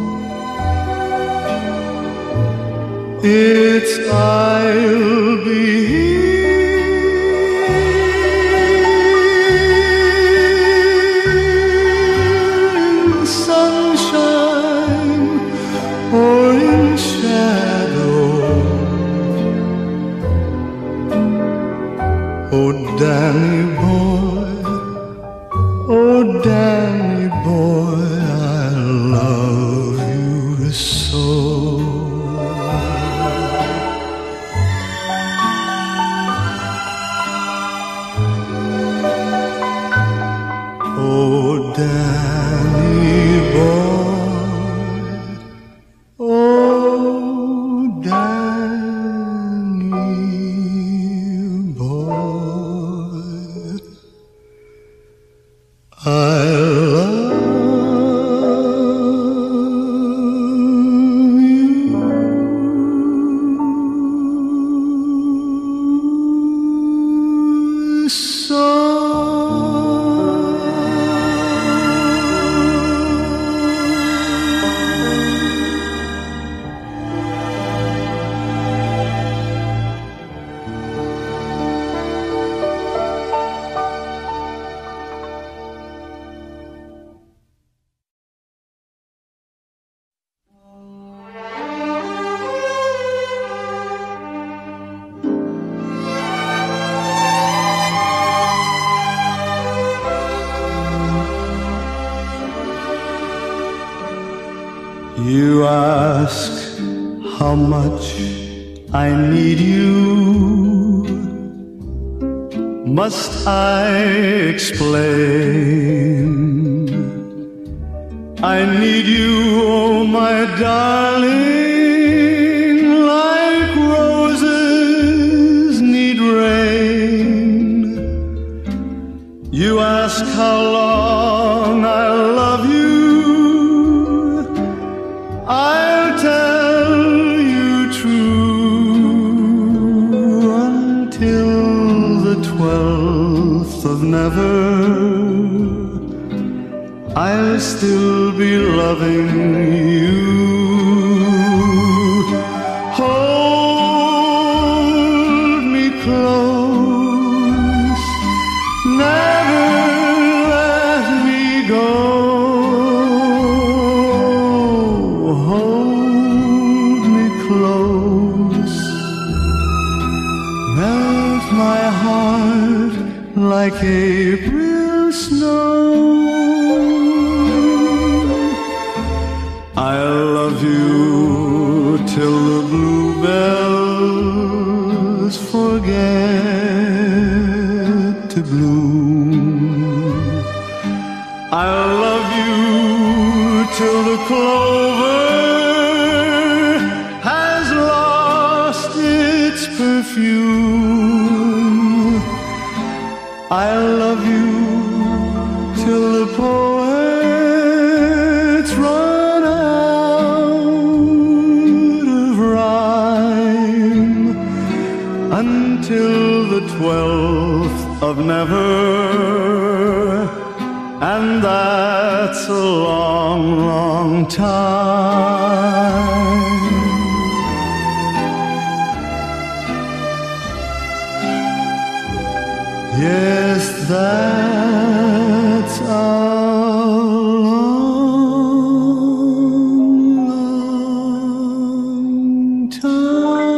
It's I'll be here in sunshine or in shadow. Oh, Danny boy, oh, Danny boy, I love you so. Oh, Danny boy, oh, Danny boy, I love you so. You ask how much I need you. Must I explain? I need you, oh my darling, like roses need rain. You ask how long I'll love you. I'll tell you true, until the twelfth of never, I'll still be loving you. Hold me close, never let me go. Hold me close, melt my heart like April snow. I'll love you till the bluebells forget to bloom. I'll love you till the clover has lost its perfume. I'll love you till the poets run out of rhyme, until the twelfth of never, and that's a long, long time. Yes, that's a long, long time.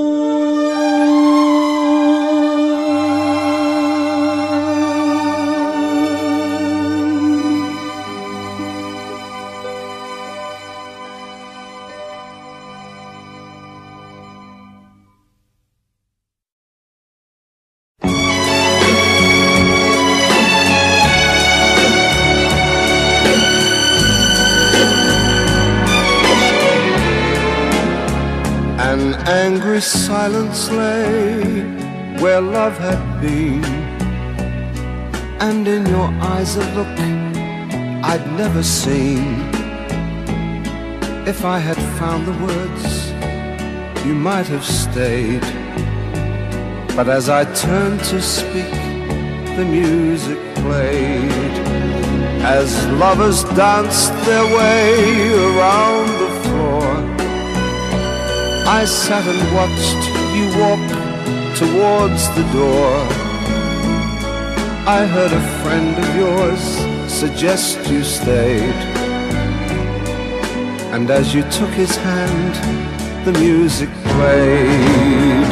An angry silence lay where love had been, and in your eyes a look I'd never seen. If I had found the words, you might have stayed. But as I turned to speak, the music played. As lovers danced their way around the floor, I sat and watched you walk towards the door. I heard a friend of yours suggest you stayed, and as you took his hand, the music played.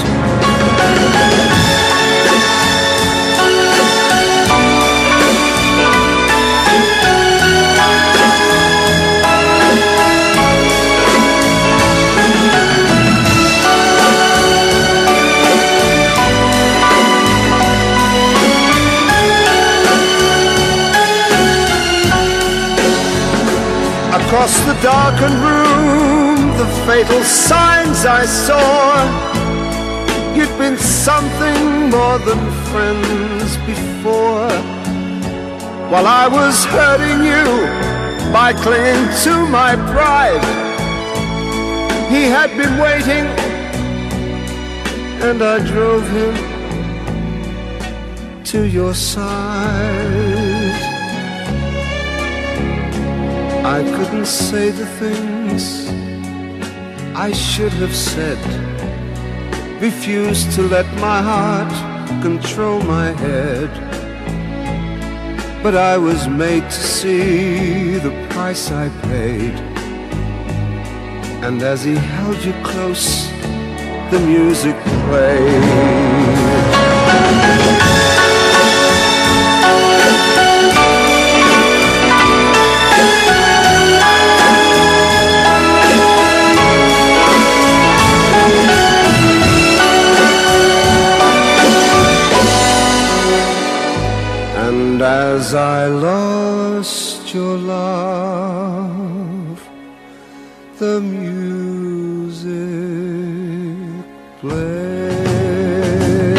Across the darkened room, the fatal signs I saw. You'd been something more than friends before. While I was hurting you by clinging to my pride, he had been waiting, and I drove him to your side. I couldn't say the things I should have said, refused to let my heart control my head. But I was made to see the price I paid, and as he held you close, the music played. And as I lost your love, the music played.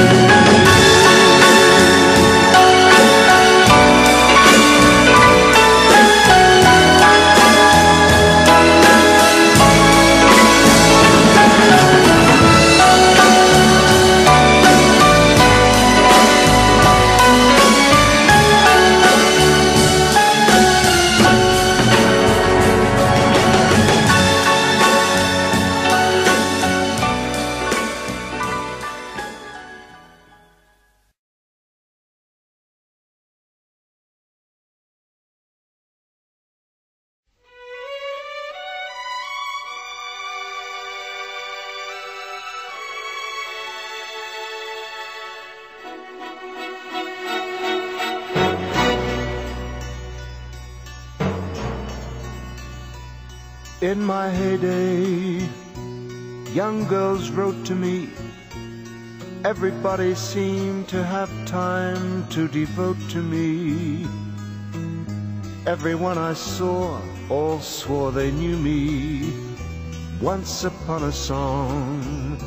In my heyday, young girls wrote to me. Everybody seemed to have time to devote to me. Everyone I saw all swore they knew me. Once upon a song,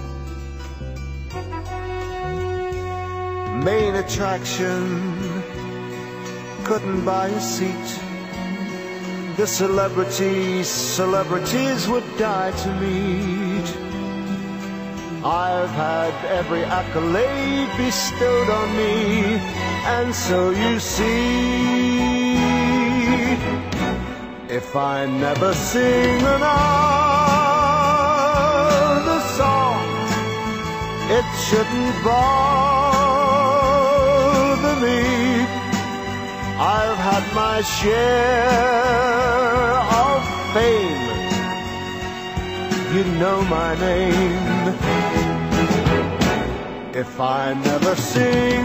main attraction, couldn't buy a seat. The celebrities, celebrities would die to meet. I've had every accolade bestowed on me, and so you see, if I never sing another song, it shouldn't bother I've had my share of fame. You know my name. If I never sing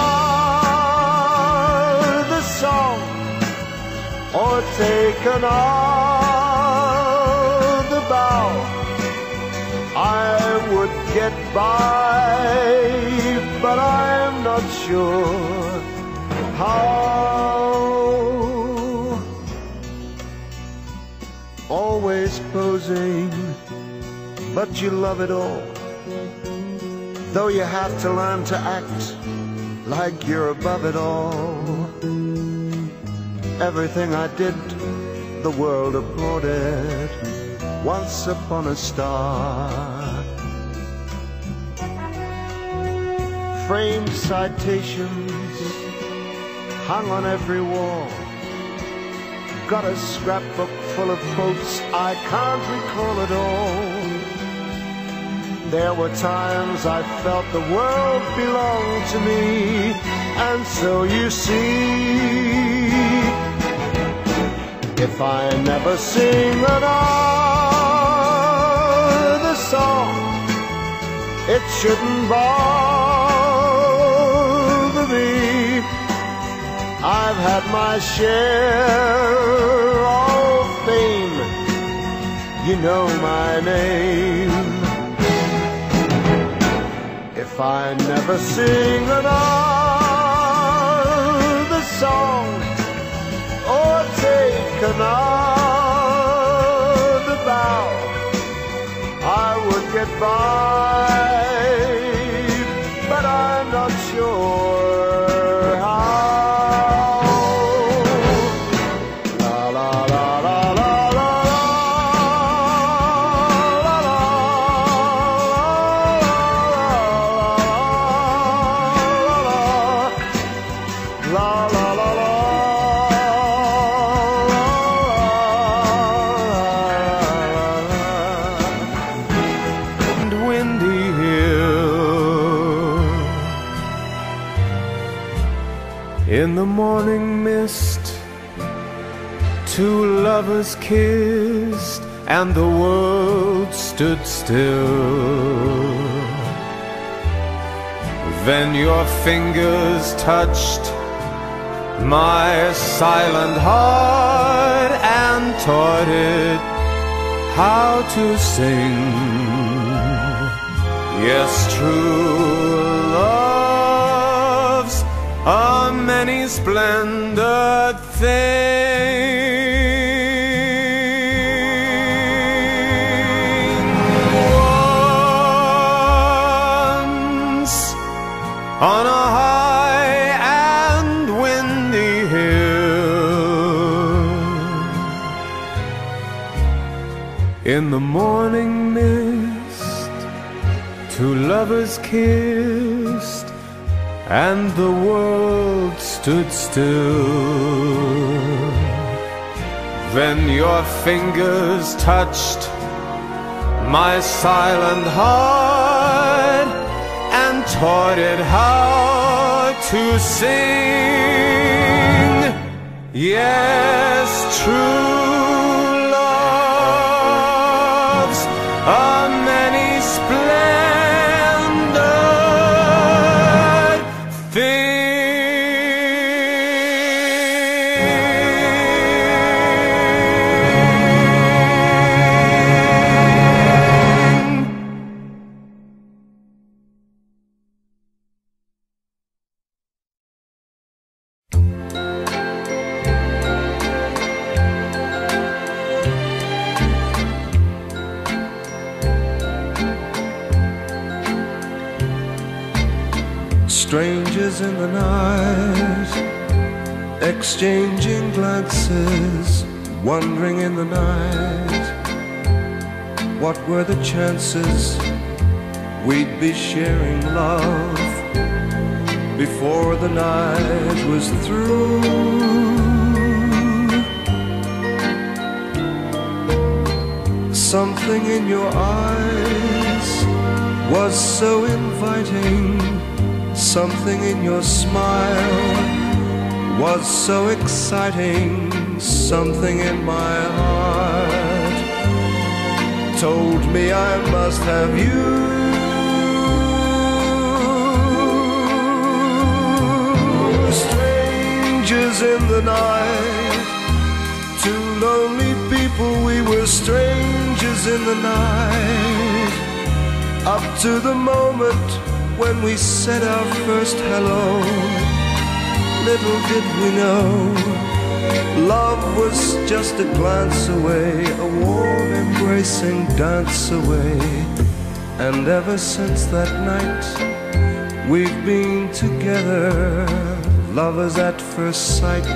another song or take another bow, I would get by, but I'm not sure how. Always posing, but you love it all, though you have to learn to act like you're above it all. Everything I did, the world applauded. Once upon a star, framed citations hung on every wall. Got a scrapbook full of quotes, I can't recall it all. There were times I felt the world belonged to me, and so you see, if I never sing another song, it shouldn't bother me. I've had my share of fame. You know my name. If I never sing another song or take another bow, I would get by, but I'm not sure how. In the morning mist, two lovers kissed, and the world stood still. Then your fingers touched my silent heart and taught it how to sing. Yes, true love's a many splendid thing. Once on a high and windy hill, in the morning mist, two lovers kissed, and the world stood still. Then your fingers touched my silent heart and taught it how to sing. Yes, true love's a many splendid thing. Strangers in the night, exchanging glances, wandering in the night. What were the chances we'd be sharing love before the night was through? Something in your eyes was so inviting, something in your smile was so exciting. Something in my heart told me I must have you. Strangers in the night, two lonely people, we were strangers in the night. Up to the moment when we said our first hello, little did we know, love was just a glance away, a warm embracing dance away. And ever since that night, we've been together, lovers at first sight,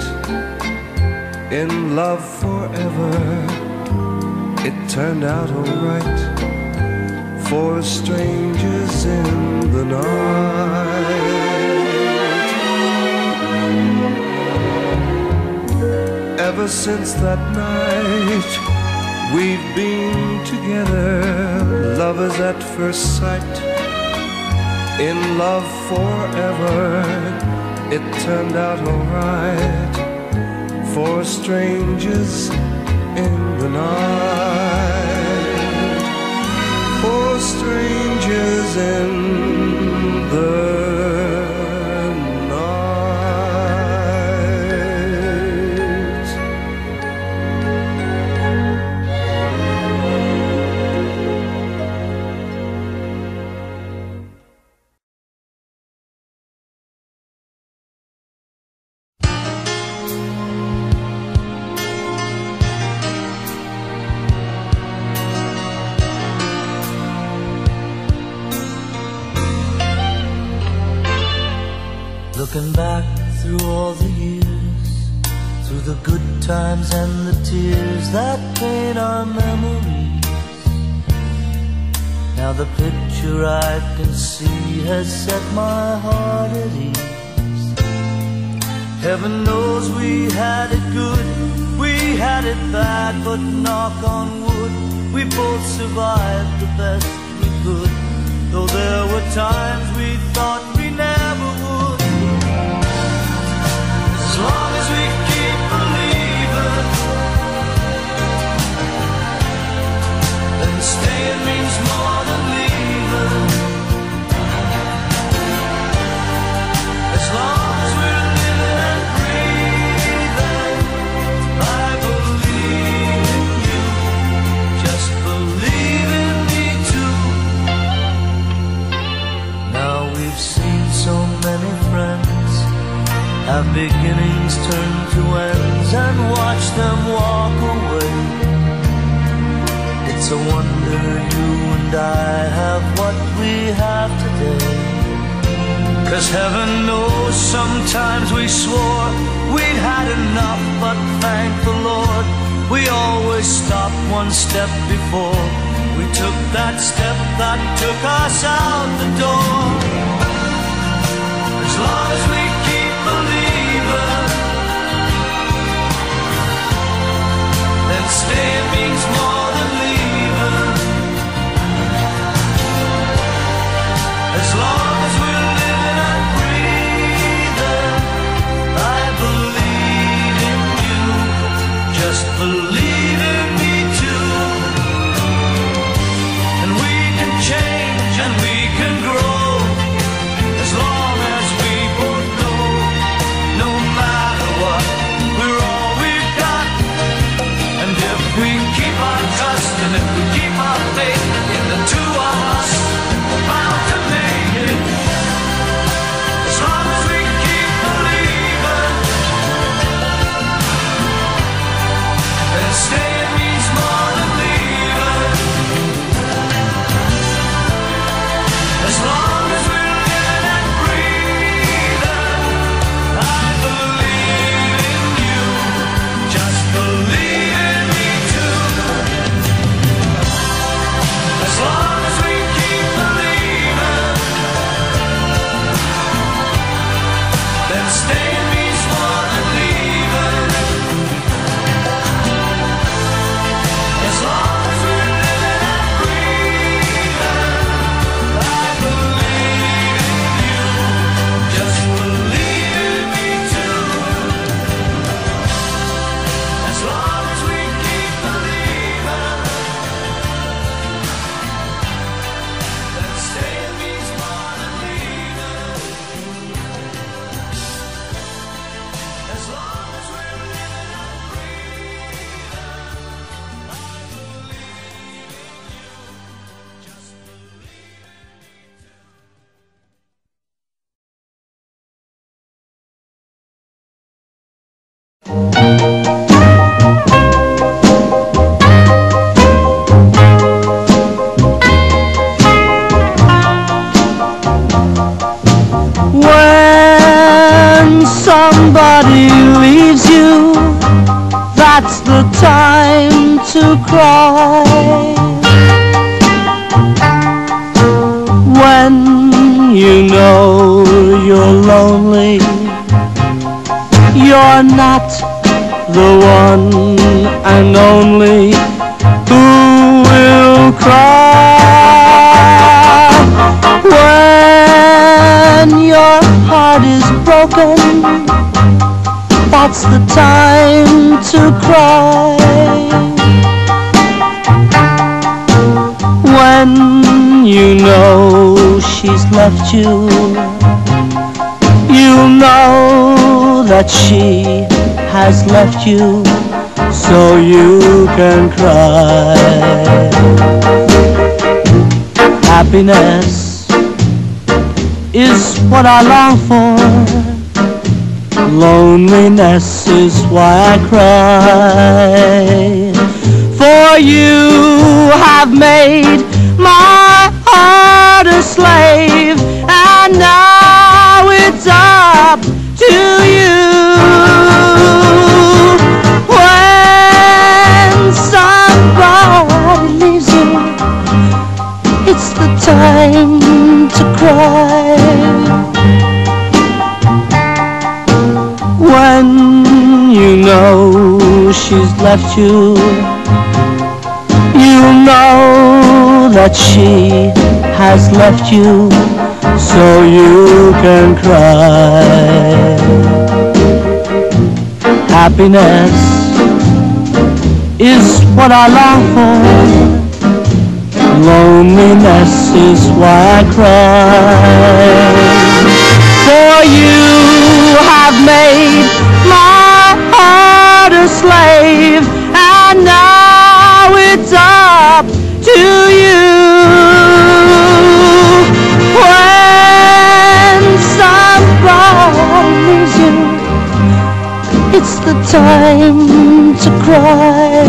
in love forever. It turned out alright for strangers in the night. Ever since that night, we've been together, lovers at first sight, in love forever. It turned out alright for strangers in the night, for strangers in the Looking back through all the years, through the good times and the tears that paint our memories, now the picture I can see has set my heart at ease. Heaven knows we had it good, we had it bad, but knock on wood, we both survived the best we could, though there were times we thought we never would. As long as we keep believing, then staying means more than leaving. As long as we're living and breathing, I believe in you, just believe in me too. Now we've seen so many friends have beginnings turn to ends and watch them walk away. It's a wonder you and I have what we have today. 'Cause heaven knows sometimes we swore we'd had enough, but thank the Lord, we always stopped one step before we took that step that took us out the door. As long as we keep believing, then staying means more than leaving. As long as we're living and breathing, I believe in you, just believe in me too. And we can change and we can grow, as long as we both know, no matter what, we're all we've got. And if we keep our trust and if we keep our faith in the two of us, we're bound to make it. cry. When you know you're lonely, you're not the one and only who will cry. When your heart is broken, that's the time to cry. When you know she's left you, you know that she has left you, so you can cry. Happiness is what I long for. Loneliness is why I cry. For you have made my heart a slave, and now it's up to you. When somebody leaves you, it's the time to cry. When you know she's left you, you know that she has left you, so you can cry. Happiness is what I long for. Loneliness is why I cry. For you have made my heart a slave, and now it's up to you. When somebody leaves you, it's the time to cry.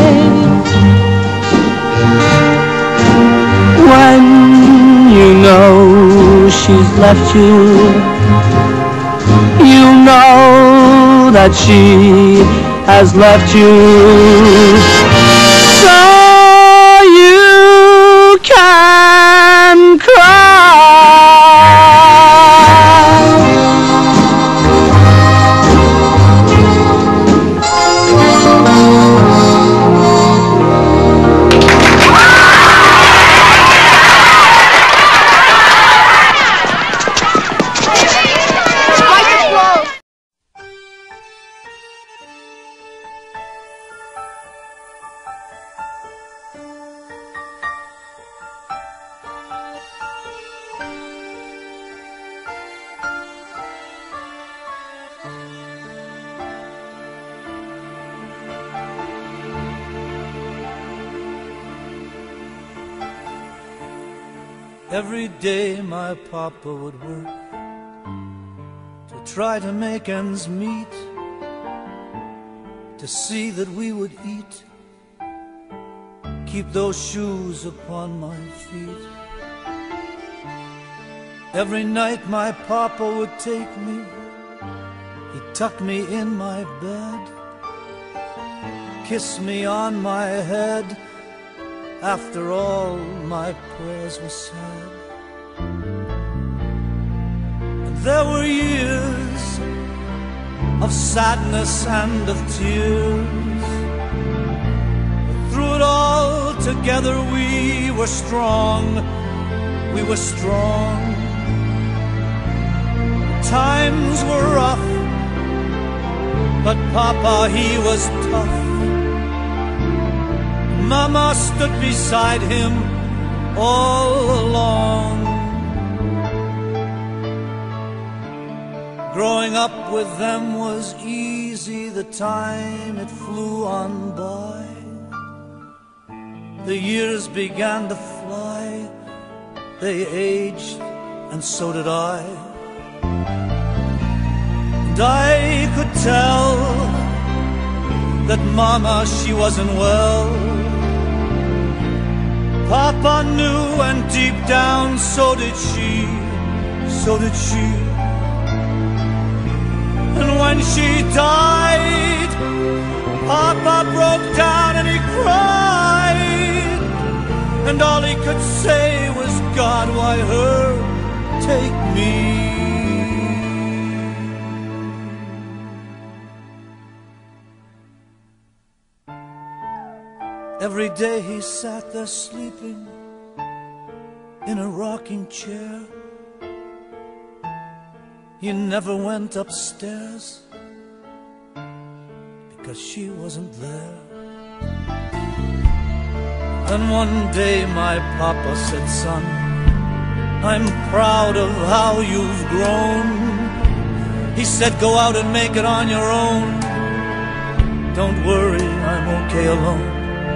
When you know she's left you, you know that she has left you, so you can cry. Every day my papa would work to try to make ends meet, to see that we would eat, keep those shoes upon my feet. Every night my papa would take me, he'd tuck me in my bed, kiss me on my head. After all, my prayers were said. And there were years of sadness and of tears, but through it all together we were strong, we were strong. Times were rough, but Papa, he was tough. Mama stood beside him all along. Growing up with them was easy, the time it flew on by. The years began to fly, they aged and so did I. And I could tell that Mama, she wasn't well. Papa knew, and deep down so did she, so did she. And when she died, Papa broke down and he cried. and all he could say was, God, why her? Take me. Every day he sat there sleeping in a rocking chair. He never went upstairs because she wasn't there. And one day my papa said, son, I'm proud of how you've grown. He said, go out and make it on your own. Don't worry, I'm okay alone.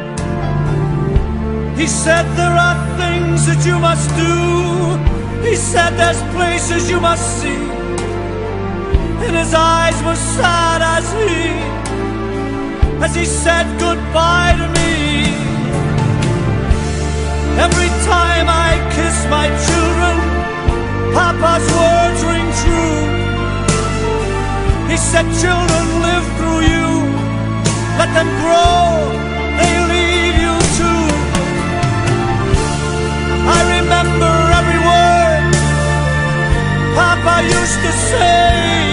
He said, there are things that you must do. He said, there's places you must see. And his eyes were sad as he, as he said goodbye to me. Every time I kiss my children, Papa's words ring true. He said, children, live through you. Let them grow, they leave you too. I remember every word Papa used to say.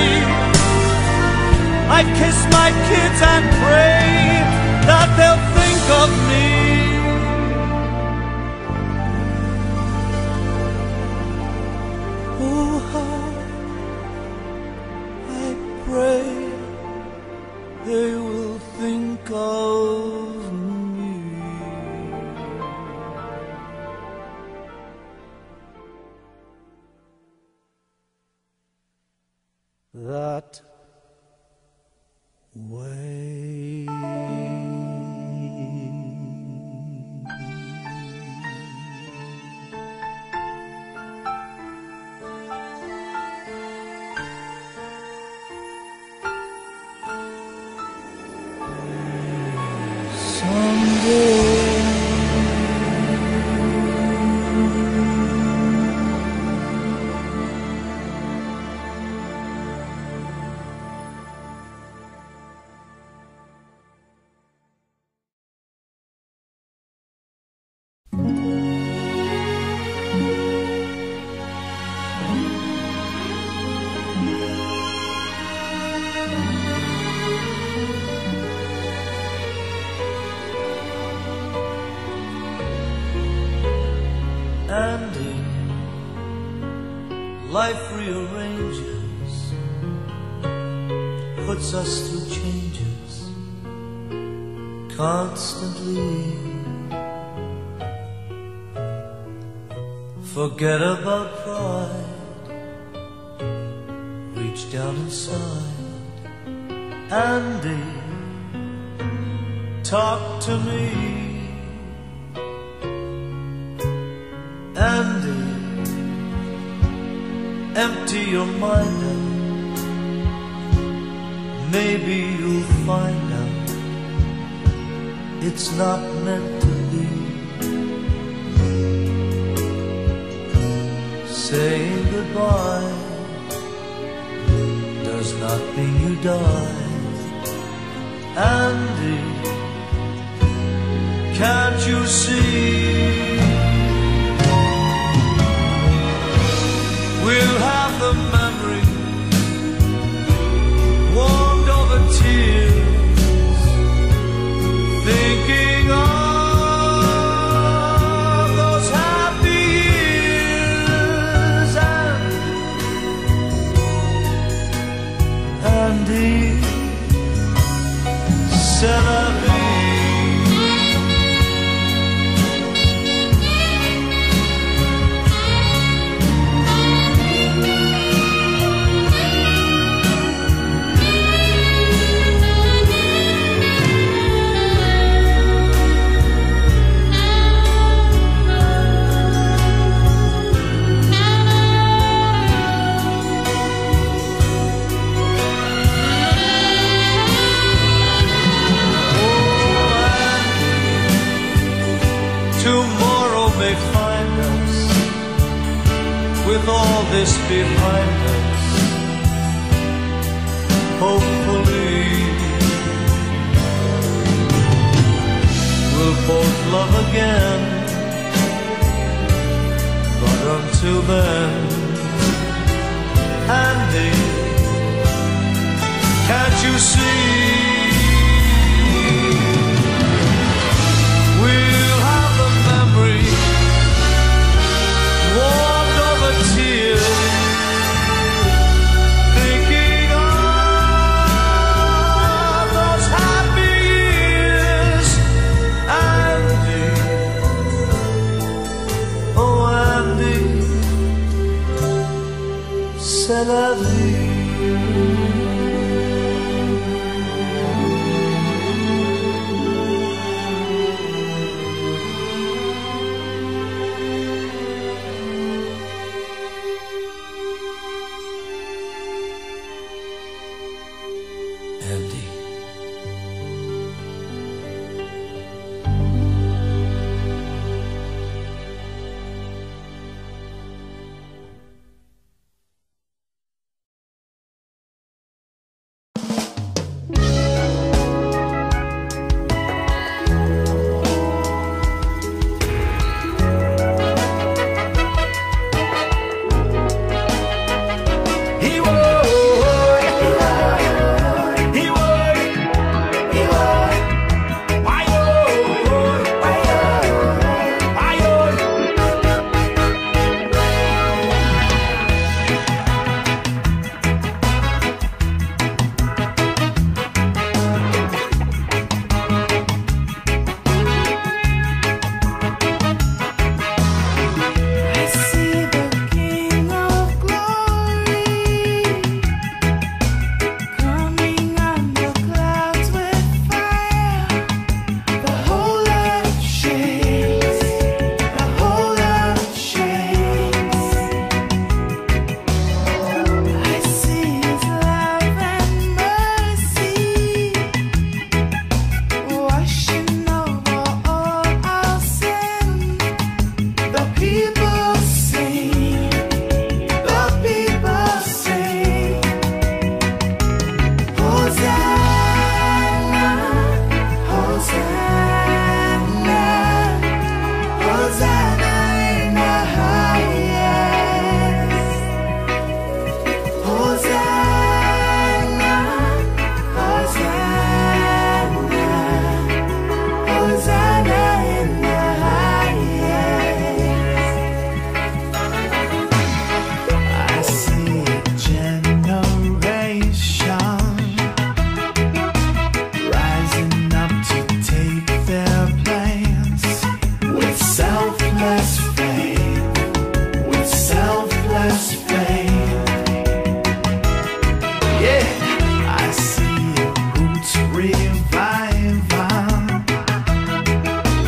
I kiss my kids and pray that they'll think of me. Oh, how I pray they will think of me. That way. Someday Andy, life rearranges, puts us through changes constantly. Forget about pride, reach down inside. Andy, talk to me. Andy, empty your mind out. Maybe you'll find out it's not meant to be. Saying goodbye does not mean you die. Andy, can't you see? We'll have the memory warmed over tears, thinking of those happy years. And Andy, c'est la vie. Tomorrow may find us with all this behind us. Hopefully we'll both love again until then, Andy, can't you see? We'll have the memory warmed over tears, thinking of those happy years. Andy, oh Andy, c'est la vie.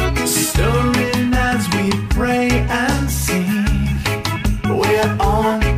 On